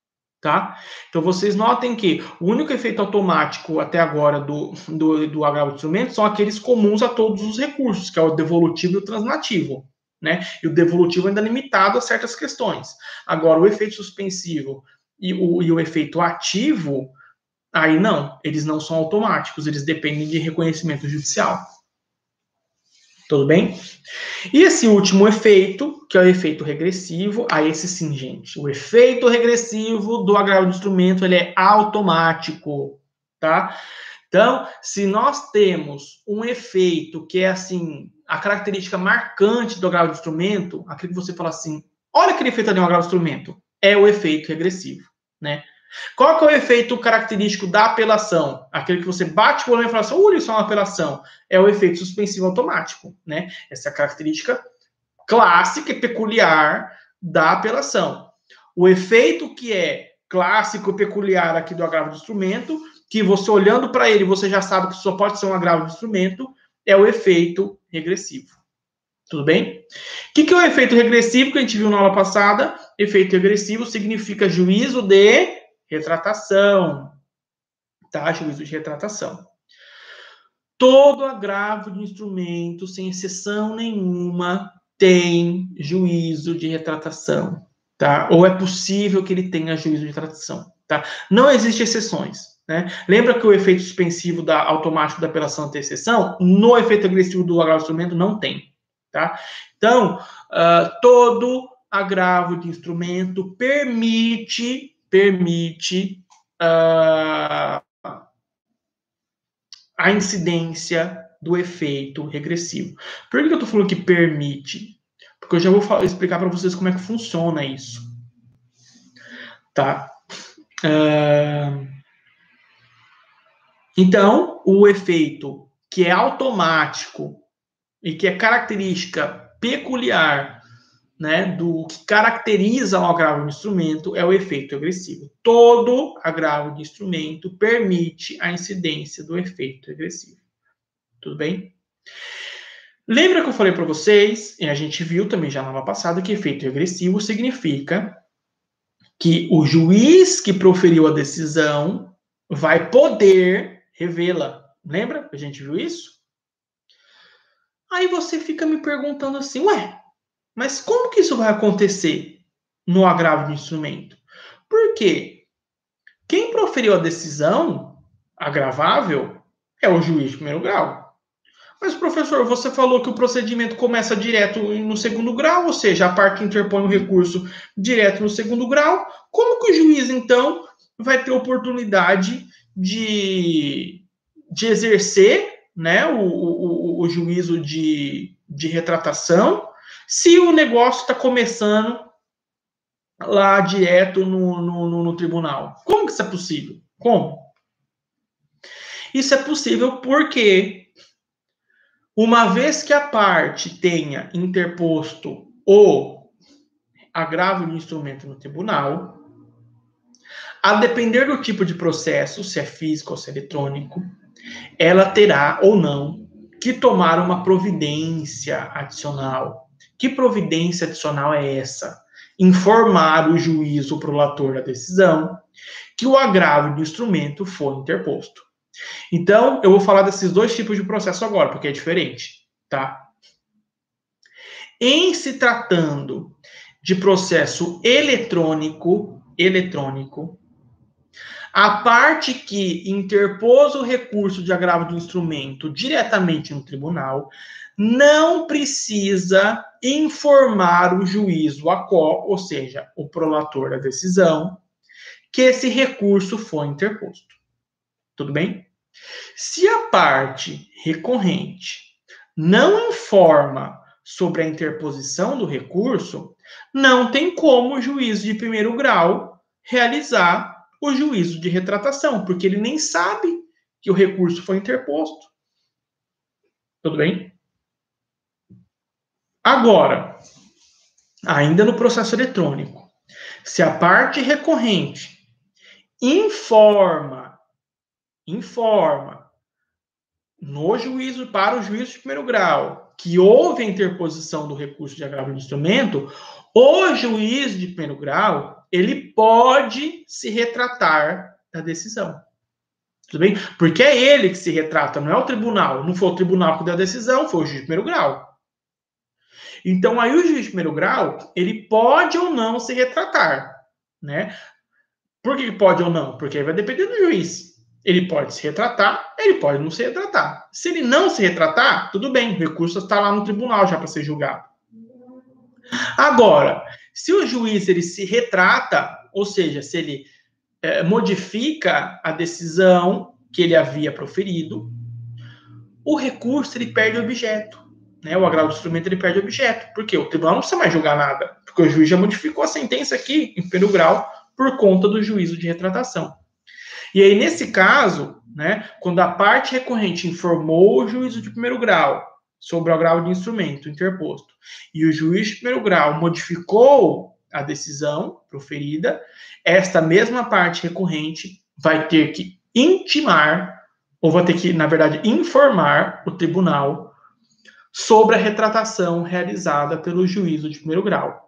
tá? Então, vocês notem que o único efeito automático até agora do agravo de instrumento são aqueles comuns a todos os recursos, que é o devolutivo e o translativo, né? E o devolutivo ainda é limitado a certas questões. Agora, o efeito suspensivo e o efeito ativo, aí não, eles não são automáticos, eles dependem de reconhecimento judicial. Tudo bem? E esse último efeito, que é o efeito regressivo, aí esse sim, gente. O efeito regressivo do agravo de instrumento, ele é automático, tá? Então, se nós temos um efeito que é, assim, a característica marcante do agravo de instrumento, aquele que você fala assim, olha aquele efeito ali no agravo de instrumento, é o efeito regressivo, né? Qual que é o efeito característico da apelação? Aquele que você bate o olho e fala assim, isso é uma apelação. É o efeito suspensivo automático, né? Essa é a característica clássica e peculiar da apelação. O efeito que é clássico e peculiar aqui do agravo de instrumento, que você olhando para ele, você já sabe que só pode ser um agravo de instrumento, é o efeito regressivo. Tudo bem? O que é o efeito regressivo que a gente viu na aula passada? Efeito regressivo significa juízo de retratação, tá? Juízo de retratação. Todo agravo de instrumento, sem exceção nenhuma, tem juízo de retratação, tá? Ou é possível que ele tenha juízo de retratação, tá? Não existem exceções, né? Lembra que o efeito suspensivo automático da apelação tem exceção? No efeito agressivo do agravo de instrumento não tem, tá? Então, todo agravo de instrumento permite a incidência do efeito regressivo. Por que eu estou falando que permite? Porque eu já vou explicar para vocês como é que funciona isso. Tá? Então, o efeito que é automático e que é característica peculiar, né, do que caracteriza o agravo de instrumento é o efeito regressivo. Todo agravo de instrumento permite a incidência do efeito regressivo. Tudo bem? Lembra que eu falei para vocês, e a gente viu também já na aula passada, que efeito regressivo significa que o juiz que proferiu a decisão vai poder revê-la. Lembra que a gente viu isso? Aí você fica me perguntando assim, mas como que isso vai acontecer no agravo de instrumento? Porque quem proferiu a decisão agravável é o juiz de primeiro grau. Mas, professor, você falou que o procedimento começa direto no segundo grau, ou seja, a parte interpõe o recurso direto no segundo grau. Como que o juiz, então, vai ter oportunidade de exercer, né, o juízo de retratação se o negócio está começando lá direto no tribunal? Como que isso é possível? Como? Isso é possível porque, uma vez que a parte tenha interposto o agravo de instrumento no tribunal, a depender do tipo de processo, se é físico ou se é eletrônico, ela terá ou não que tomar uma providência adicional. Que providência adicional é essa? Informar o juiz ou prolator da decisão que o agravo de instrumento foi interposto. Então, eu vou falar desses dois tipos de processo agora, porque é diferente, tá? Em se tratando de processo eletrônico, a parte que interpôs o recurso de agravo de instrumento diretamente no tribunal não precisa informar o juiz, o ACO, ou seja, o prolator da decisão, que esse recurso foi interposto. Tudo bem? Se a parte recorrente não informa sobre a interposição do recurso, não tem como o juiz de primeiro grau realizar o juízo de retratação, porque ele nem sabe que o recurso foi interposto. Tudo bem? Agora, ainda no processo eletrônico, se a parte recorrente informa no juízo, para o juízo de primeiro grau, que houve a interposição do recurso de agravo de instrumento, o juiz de primeiro grau ele pode se retratar da decisão. Tudo bem? Porque é ele que se retrata, não é o tribunal. Não foi o tribunal que deu a decisão, foi o juiz de primeiro grau. Então, aí o juiz de primeiro grau, ele pode ou não se retratar, né? Por que pode ou não? Porque aí vai depender do juiz. Ele pode se retratar, ele pode não se retratar. Se ele não se retratar, tudo bem, o recurso está lá no tribunal já para ser julgado. Agora, se o juiz ele se retrata, ou seja, se ele modifica a decisão que ele havia proferido, o recurso ele perde objeto. Né? O agravo do instrumento ele perde objeto. Por quê? O tribunal não precisa mais julgar nada, porque o juiz já modificou a sentença aqui em primeiro grau por conta do juízo de retratação. E aí, nesse caso, né, quando a parte recorrente informou o juízo de primeiro grau sobre o agravo de instrumento interposto e o juiz de primeiro grau modificou a decisão proferida, esta mesma parte recorrente vai ter que intimar, ou vai ter que, na verdade, informar o tribunal sobre a retratação realizada pelo juízo de primeiro grau.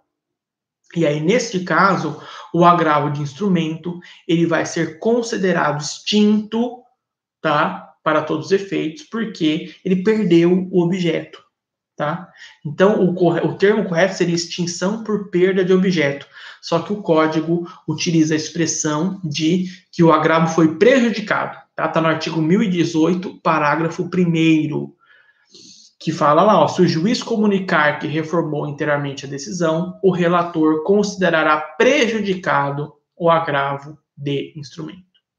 E aí, neste caso, o agravo de instrumento, ele vai ser considerado extinto, tá? Para todos os efeitos, porque ele perdeu o objeto, tá? Então, o termo correto seria extinção por perda de objeto. Só que o código utiliza a expressão de que o agravo foi prejudicado, tá? Tá no artigo 1018, parágrafo 1º, que fala lá, ó, se o juiz comunicar que reformou inteiramente a decisão, o relator considerará prejudicado o agravo de instrumento.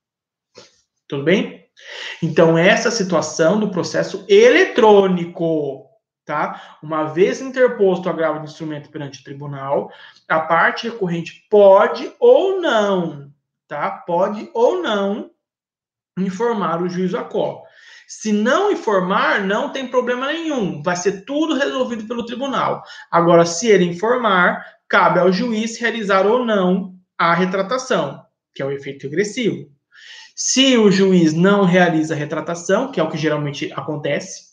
Tudo bem? Então, essa situação do processo eletrônico, tá? Uma vez interposto o agravo de instrumento perante o tribunal, a parte recorrente pode ou não, tá? Pode ou não informar o juiz ACO. Se não informar, não tem problema nenhum. Vai ser tudo resolvido pelo tribunal. Agora, se ele informar, cabe ao juiz realizar ou não a retratação, que é o efeito regressivo. Se o juiz não realiza a retratação, que é o que geralmente acontece,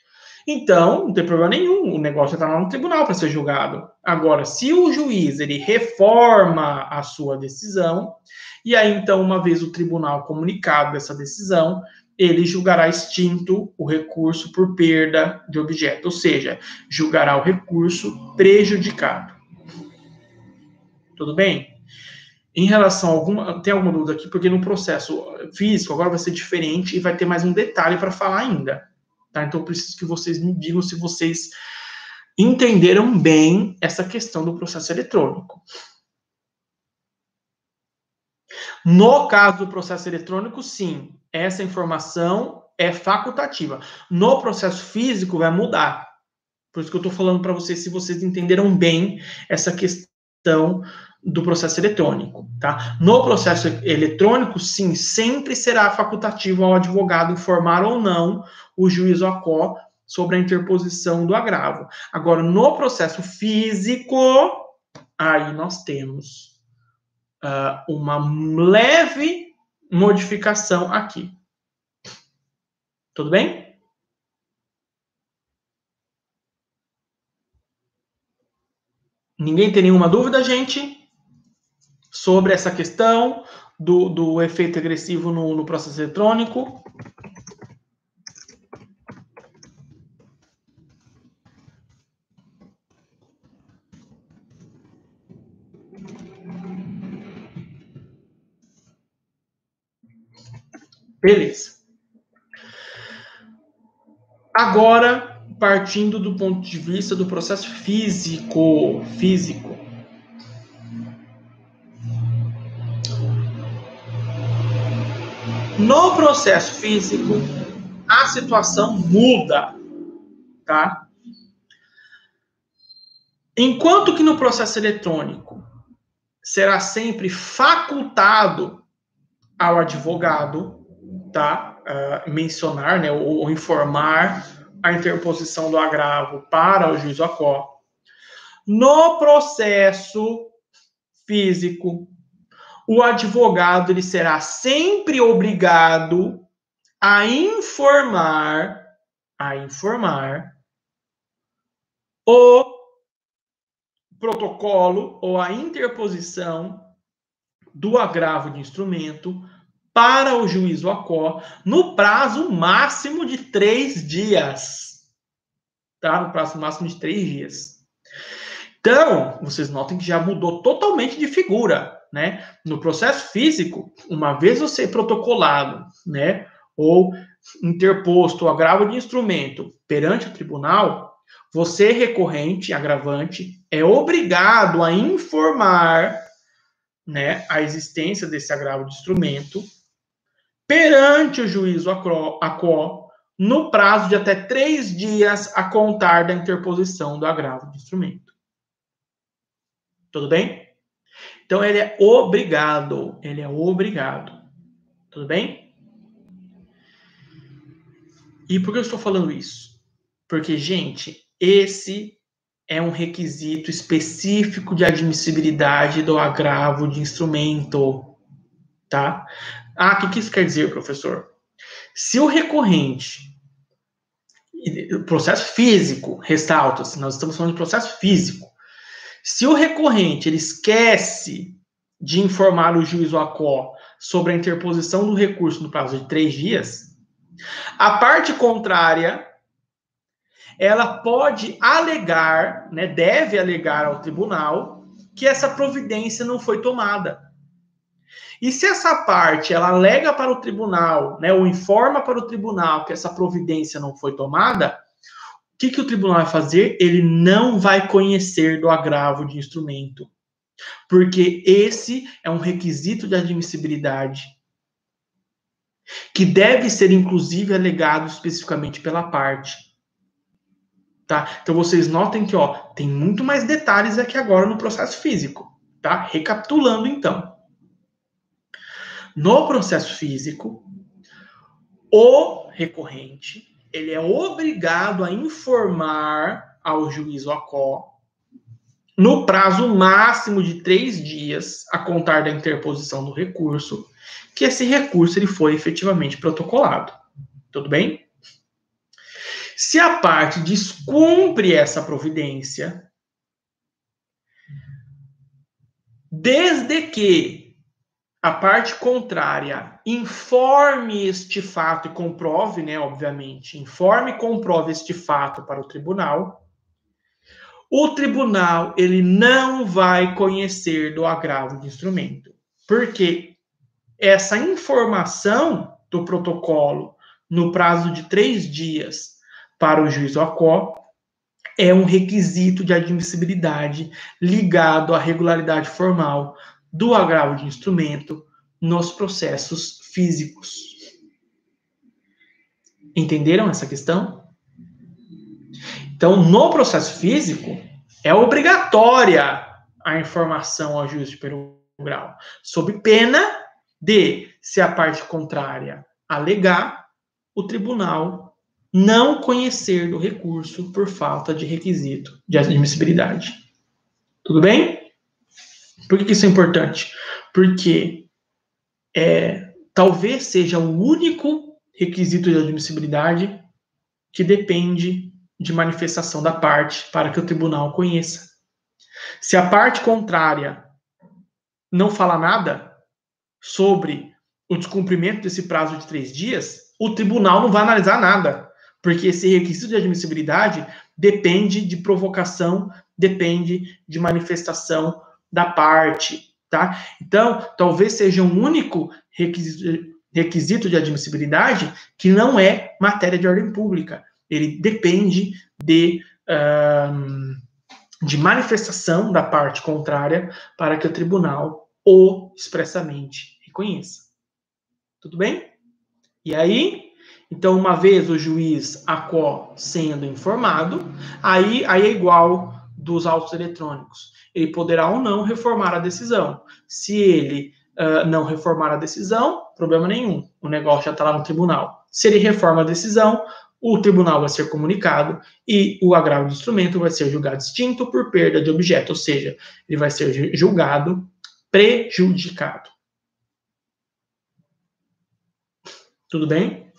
então não tem problema nenhum. O negócio está lá no tribunal para ser julgado. Agora, se o juiz ele reforma a sua decisão, e aí então, uma vez o tribunal comunicado dessa decisão, ele julgará extinto o recurso por perda de objeto, ou seja, julgará o recurso prejudicado. Tudo bem? Em relação a alguma... Tem alguma dúvida aqui? Porque no processo físico agora vai ser diferente e vai ter mais um detalhe para falar ainda. Tá? Então eu preciso que vocês me digam se vocês entenderam bem essa questão do processo eletrônico. No caso do processo eletrônico, sim, essa informação é facultativa. No processo físico vai mudar. Por isso que eu estou falando para vocês, se vocês entenderam bem essa questão do processo eletrônico, tá? No processo eletrônico, sim, sempre será facultativo ao advogado informar ou não o juiz ACO sobre a interposição do agravo. Agora, no processo físico, aí nós temos uma leve modificação aqui. Tudo bem? Ninguém tem nenhuma dúvida, gente, sobre essa questão do efeito regressivo no processo eletrônico? Beleza. Agora, partindo do ponto de vista do processo físico. No processo físico, a situação muda, tá? Enquanto que no processo eletrônico será sempre facultado ao advogado, tá? Mencionar, né, ou informar a interposição do agravo para o juiz ACO. No processo físico, o advogado ele será sempre obrigado a informar o protocolo ou a interposição do agravo de instrumento para o juízo ACO no prazo máximo de 3 dias. Tá? No prazo máximo de 3 dias. Então, vocês notem que já mudou totalmente de figura, né? No processo físico, uma vez você protocolado, né, ou interposto o agravo de instrumento perante o tribunal, você, recorrente, agravante, é obrigado a informar, né, a existência desse agravo de instrumento perante o juízo ACO no prazo de até 3 dias a contar da interposição do agravo de instrumento. Tudo bem? Então, ele é obrigado. Ele é obrigado. Tudo bem? E por que eu estou falando isso? Porque, gente, esse é um requisito específico de admissibilidade do agravo de instrumento. Tá? Ah, o que isso quer dizer, professor? Se o recorrente, processo físico, ressalta-se, nós estamos falando de processo físico. Se o recorrente ele esquece de informar o juiz ou ACO sobre a interposição do recurso no prazo de 3 dias, a parte contrária, ela pode alegar, né, deve alegar ao tribunal que essa providência não foi tomada. E se essa parte ela alega para o tribunal, né, ou informa para o tribunal que essa providência não foi tomada, o que o tribunal vai fazer? Ele não vai conhecer do agravo de instrumento. Porque esse é um requisito de admissibilidade que deve ser, inclusive, alegado especificamente pela parte. Tá? Então, vocês notem que tem muito mais detalhes aqui agora no processo físico. Tá? Recapitulando, então. No processo físico, o recorrente ele é obrigado a informar ao juiz ou ACO no prazo máximo de 3 dias a contar da interposição do recurso, que esse recurso ele foi efetivamente protocolado. Tudo bem? Se a parte descumpre essa providência, desde que a parte contrária informe este fato e comprove, né, obviamente, informe e comprove este fato para o tribunal ele não vai conhecer do agravo de instrumento. Porque essa informação do protocolo no prazo de 3 dias para o juiz ou ACO é um requisito de admissibilidade ligado à regularidade formal do agravo de instrumento nos processos físicos. Entenderam essa questão? Então, no processo físico, é obrigatória a informação ao juiz de primeiro grau, sob pena de, se a parte contrária alegar, o tribunal não conhecer do recurso por falta de requisito de admissibilidade. Tudo bem? Por que isso é importante? Porque talvez seja o único requisito de admissibilidade que depende de manifestação da parte para que o tribunal conheça. Se a parte contrária não fala nada sobre o descumprimento desse prazo de 3 dias, o tribunal não vai analisar nada, porque esse requisito de admissibilidade depende de provocação, depende de manifestação da parte, tá? Então, talvez seja um único requisito de admissibilidade que não é matéria de ordem pública. Ele depende de manifestação da parte contrária para que o tribunal o expressamente reconheça. Tudo bem? E aí, então, uma vez o juiz ACO sendo informado, aí é igual dos autos eletrônicos. Ele poderá ou não reformar a decisão. Se ele não reformar a decisão, problema nenhum. O negócio já está lá no tribunal. Se ele reforma a decisão, o tribunal vai ser comunicado e o agravo de instrumento vai ser julgado extinto por perda de objeto, ou seja, ele vai ser julgado prejudicado. Tudo bem?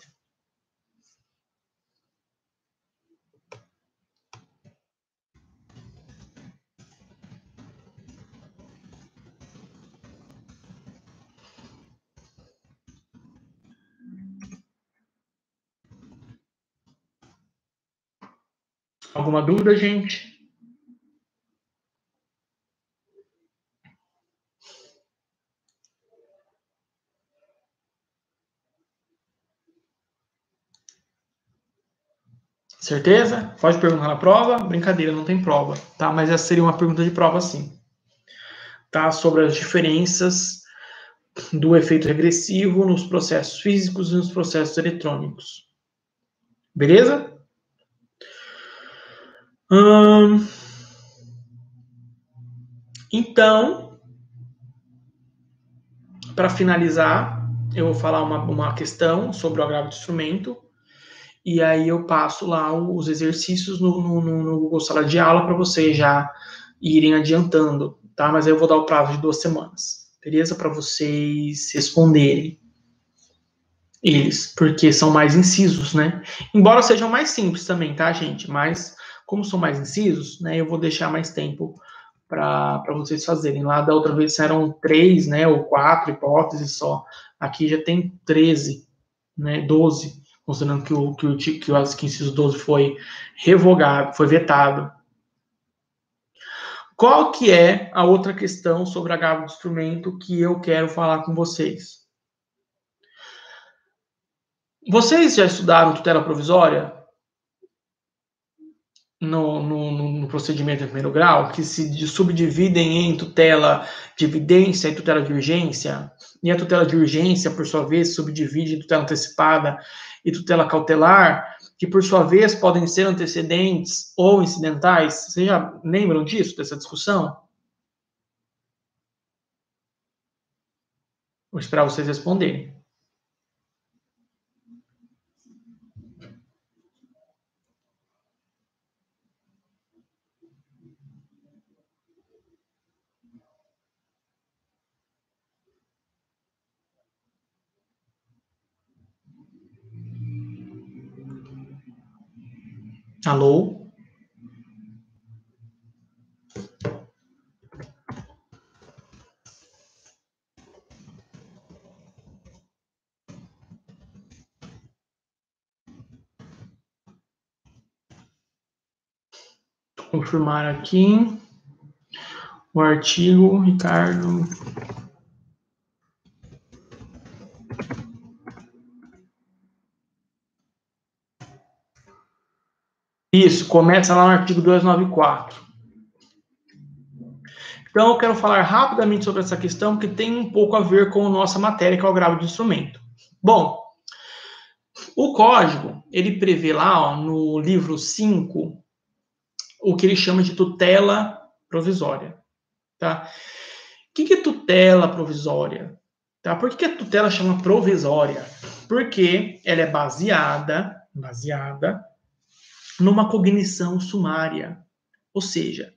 Alguma dúvida, gente? Certeza? Pode perguntar na prova? Brincadeira, não tem prova, tá? Mas essa seria uma pergunta de prova, sim. Tá? Sobre as diferenças do efeito regressivo nos processos físicos e nos processos eletrônicos. Beleza? Então, para finalizar, eu vou falar uma questão sobre o agravo do instrumento, e aí eu passo lá os exercícios no Google Sala de Aula para vocês já irem adiantando, tá? Mas aí eu vou dar o prazo de 2 semanas, beleza? Para vocês responderem eles, porque são mais incisos, né? Embora sejam mais simples também, tá, gente? Mas como são mais incisos, né, eu vou deixar mais tempo para vocês fazerem. Lá da outra vez eram 3, né, ou 4 hipóteses só. Aqui já tem 13, né, 12, considerando que o inciso 12 foi revogado, foi vetado. Qual que é a outra questão sobre agravo do instrumento que eu quero falar com vocês? Vocês já estudaram tutela provisória no procedimento em primeiro grau, que se subdividem em tutela de evidência e tutela de urgência, e a tutela de urgência, por sua vez, subdivide em tutela antecipada e tutela cautelar, que por sua vez podem ser antecedentes ou incidentais? Vocês já lembram disso, dessa discussão? Vou esperar vocês responderem. Alô? Vou confirmar aqui o artigo, Ricardo. Isso, começa lá no artigo 294. Então, eu quero falar rapidamente sobre essa questão, que tem um pouco a ver com a nossa matéria, que é o agravo de instrumento. Bom, o código, ele prevê lá, ó, no livro 5, o que ele chama de tutela provisória. Tá? O que é tutela provisória? Tá? Por que a tutela chama provisória? Porque ela é baseada numa cognição sumária. Ou seja,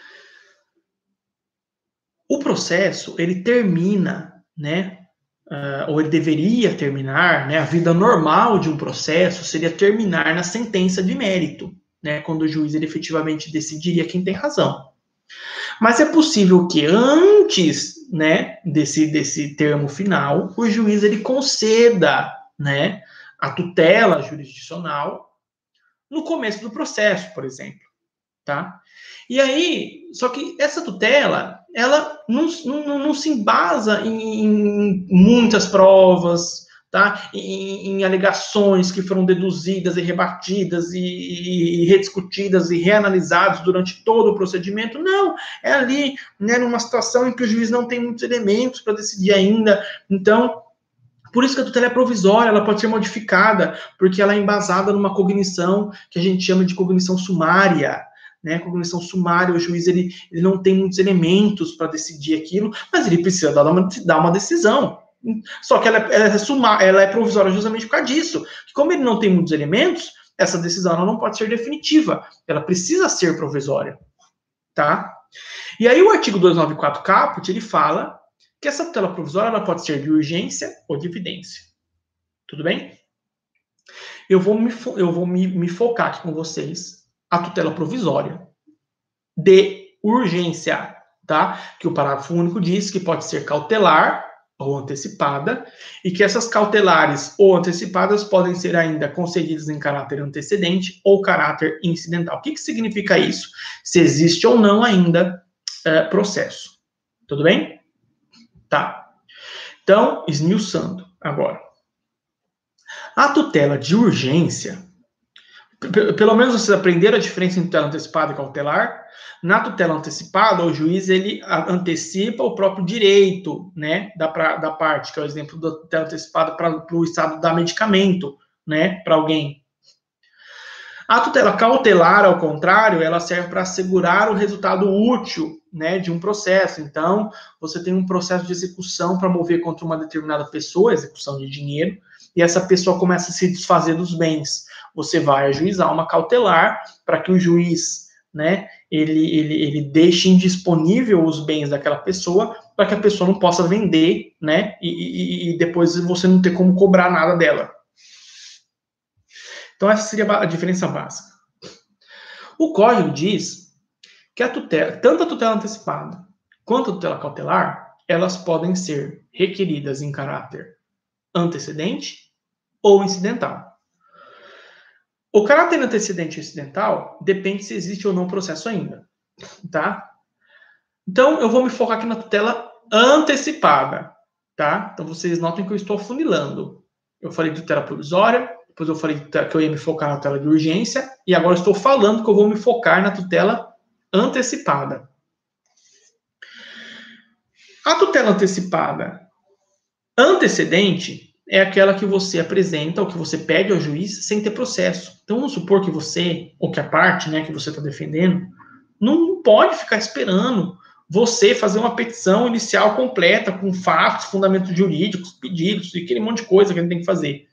o processo, ele termina, né? Ou ele deveria terminar, né? A vida normal de um processo seria terminar na sentença de mérito, né? Quando o juiz ele efetivamente decidiria quem tem razão. Mas é possível que antes, né, desse termo final, o juiz ele conceda, né, a tutela jurisdicional no começo do processo, por exemplo, tá? E aí, só que essa tutela, ela não se embasa em muitas provas, tá? Em alegações que foram deduzidas e rebatidas e rediscutidas e reanalisadas durante todo o procedimento. Não, é ali, né, numa situação em que o juiz não tem muitos elementos para decidir ainda. Então, por isso que a tutela é provisória, ela pode ser modificada, porque ela é embasada numa cognição que a gente chama de cognição sumária, né? Cognição sumária, o juiz ele não tem muitos elementos para decidir aquilo, mas ele precisa dar uma decisão. Só que ela é provisória justamente por causa disso. Como ele não tem muitos elementos, essa decisão ela não pode ser definitiva, ela precisa ser provisória, tá? E aí o artigo 294 caput, ele fala que essa tutela provisória ela pode ser de urgência ou de evidência. Tudo bem? Eu vou me focar aqui com vocês a tutela provisória de urgência, tá? Que o parágrafo único diz que pode ser cautelar ou antecipada, e que essas cautelares ou antecipadas podem ser ainda concedidas em caráter antecedente ou caráter incidental. O que significa isso? Se existe ou não ainda processo. Tudo bem? Tá. Então, esmiuçando agora. A tutela de urgência, pelo menos vocês aprenderam a diferença entre tutela antecipada e cautelar. Na tutela antecipada, o juiz ele antecipa o próprio direito, né, da parte, que é o exemplo da tutela antecipada para o Estado dar medicamento, né, para alguém. A tutela cautelar, ao contrário, ela serve para assegurar o resultado útil, né, de um processo. Então, você tem um processo de execução para mover contra uma determinada pessoa, execução de dinheiro, e essa pessoa começa a se desfazer dos bens. Você vai ajuizar uma cautelar para que o juiz, né, ele deixe indisponível os bens daquela pessoa, para que a pessoa não possa vender, né, e depois você não ter como cobrar nada dela. Então, essa seria a diferença básica. O código diz que a tutela, tanto a tutela antecipada quanto a tutela cautelar, elas podem ser requeridas em caráter antecedente ou incidental. O caráter antecedente ou incidental depende se existe ou não processo ainda, tá? Então, eu vou me focar aqui na tutela antecipada, tá? Então, vocês notem que eu estou afunilando. Eu falei de tutela provisória, depois eu falei que eu ia me focar na tutela de urgência, e agora eu estou falando que eu vou me focar na tutela antecipada. A tutela antecipada antecedente é aquela que você apresenta, ou que você pede ao juiz, sem ter processo. Então, vamos supor que você, ou que a parte, né, que você está defendendo, não pode ficar esperando você fazer uma petição inicial completa, com fatos, fundamentos jurídicos, pedidos, e aquele monte de coisa que a gente tem que fazer.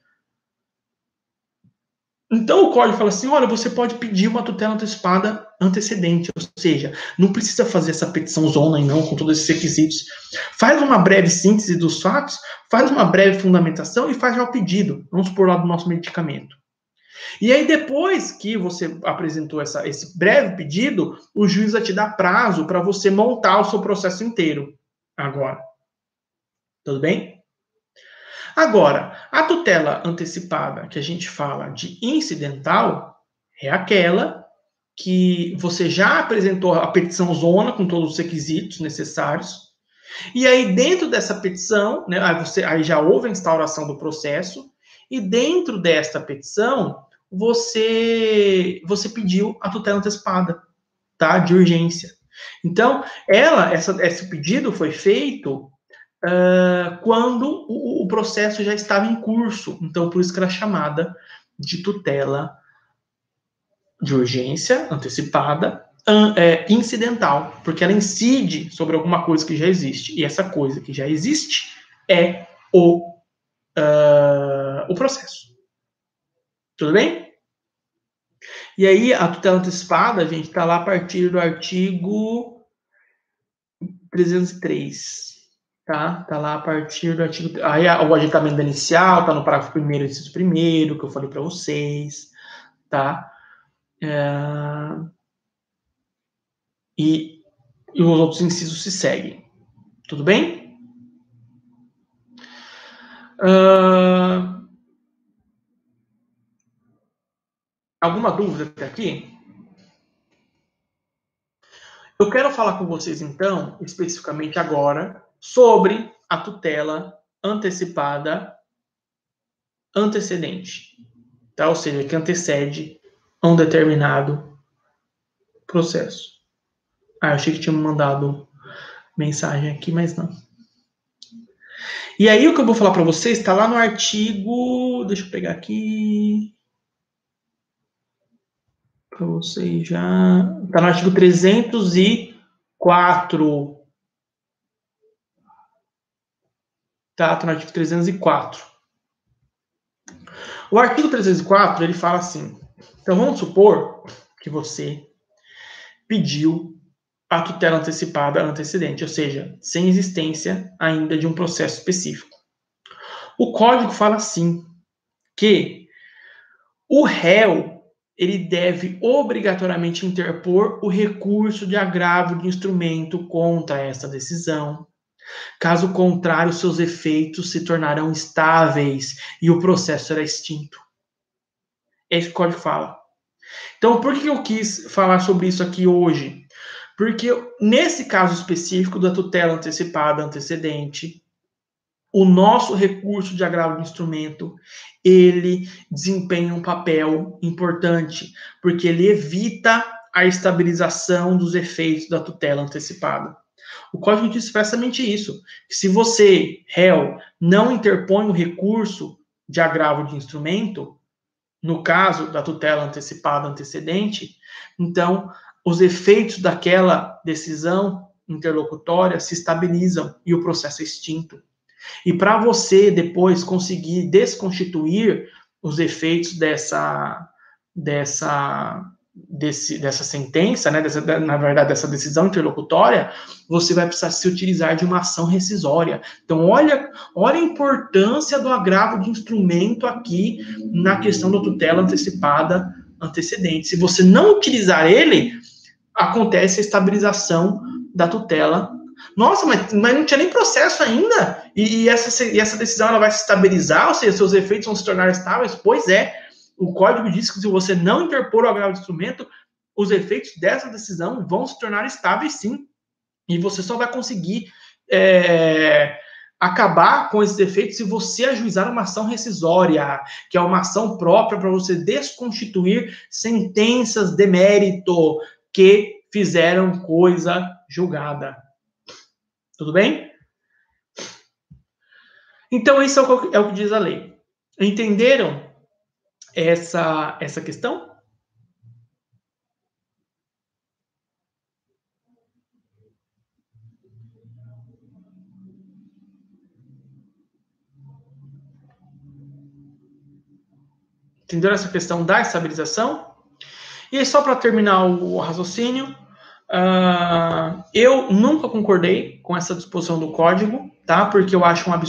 Então, o código fala assim, olha, você pode pedir uma tutela antecipada antecedente, ou seja, não precisa fazer essa petição zona e não, com todos esses requisitos. Faz uma breve síntese dos fatos, faz uma breve fundamentação e faz já o pedido, vamos supor lá do nosso medicamento. E aí, depois que você apresentou esse breve pedido, o juiz vai te dar prazo para você montar o seu processo inteiro. Agora. Tudo bem? Agora, a tutela antecipada que a gente fala de incidental é aquela que você já apresentou a petição zona com todos os requisitos necessários, e aí dentro dessa petição, né, aí já houve a instauração do processo, e dentro desta petição, você pediu a tutela antecipada, tá, de urgência. Então, esse pedido foi feito quando o processo já estava em curso. Então, por isso que era chamada de tutela de urgência antecipada incidental, porque ela incide sobre alguma coisa que já existe. E essa coisa que já existe é o processo. Tudo bem? E aí, a tutela antecipada, a gente está lá a partir do artigo 303. Tá lá a partir do artigo... Aí o aditamento inicial tá no parágrafo 1º, inciso 1º, que eu falei para vocês, tá? E os outros incisos se seguem. Tudo bem? Alguma dúvida até aqui? Eu quero falar com vocês, então, especificamente agora, sobre a tutela antecipada antecedente, tá? Ou seja, que antecede a um determinado processo. Eu achei que tinha me mandado mensagem aqui, mas não. E aí, o que eu vou falar para vocês está lá no artigo... Deixa eu pegar aqui... Para vocês já... Está no artigo 304. Tá no artigo 304. O artigo 304, ele fala assim... Então, vamos supor que você pediu a tutela antecipada antecedente, ou seja, sem existência ainda de um processo específico. O código fala assim, que o réu, ele deve obrigatoriamente interpor o recurso de agravo de instrumento contra essa decisão, Caso contrário, seus efeitos se tornarão estáveis e o processo será extinto. É isso que o código fala. Então, por que eu quis falar sobre isso aqui hoje? Porque nesse caso específico da tutela antecipada antecedente, o nosso recurso de agravo de instrumento, ele desempenha um papel importante, porque ele evita a estabilização dos efeitos da tutela antecipada. O código diz expressamente isso, que se você, réu, não interpõe o recurso de agravo de instrumento, no caso da tutela antecipada antecedente, então os efeitos daquela decisão interlocutória se estabilizam e o processo é extinto. E para você depois conseguir desconstituir os efeitos dessa sentença, né, na verdade, dessa decisão interlocutória, você vai precisar se utilizar de uma ação rescisória. Então, olha a importância do agravo de instrumento aqui na questão da tutela antecipada antecedente. Se você não utilizar ele, acontece a estabilização da tutela. Nossa, mas não tinha nem processo ainda? E essa decisão ela vai se estabilizar? Ou seja, seus efeitos vão se tornar estáveis? Pois é. O código diz que se você não interpor o agravo de instrumento, os efeitos dessa decisão vão se tornar estáveis, sim. E você só vai conseguir acabar com esses efeitos se você ajuizar uma ação rescisória, que é uma ação própria para você desconstituir sentenças de mérito que fizeram coisa julgada. Tudo bem? Então, isso é o que diz a lei. Entenderam essa questão? Entenderam essa questão da estabilização? E só para terminar o raciocínio, eu nunca concordei com essa disposição do código, tá? Porque eu acho um absurdo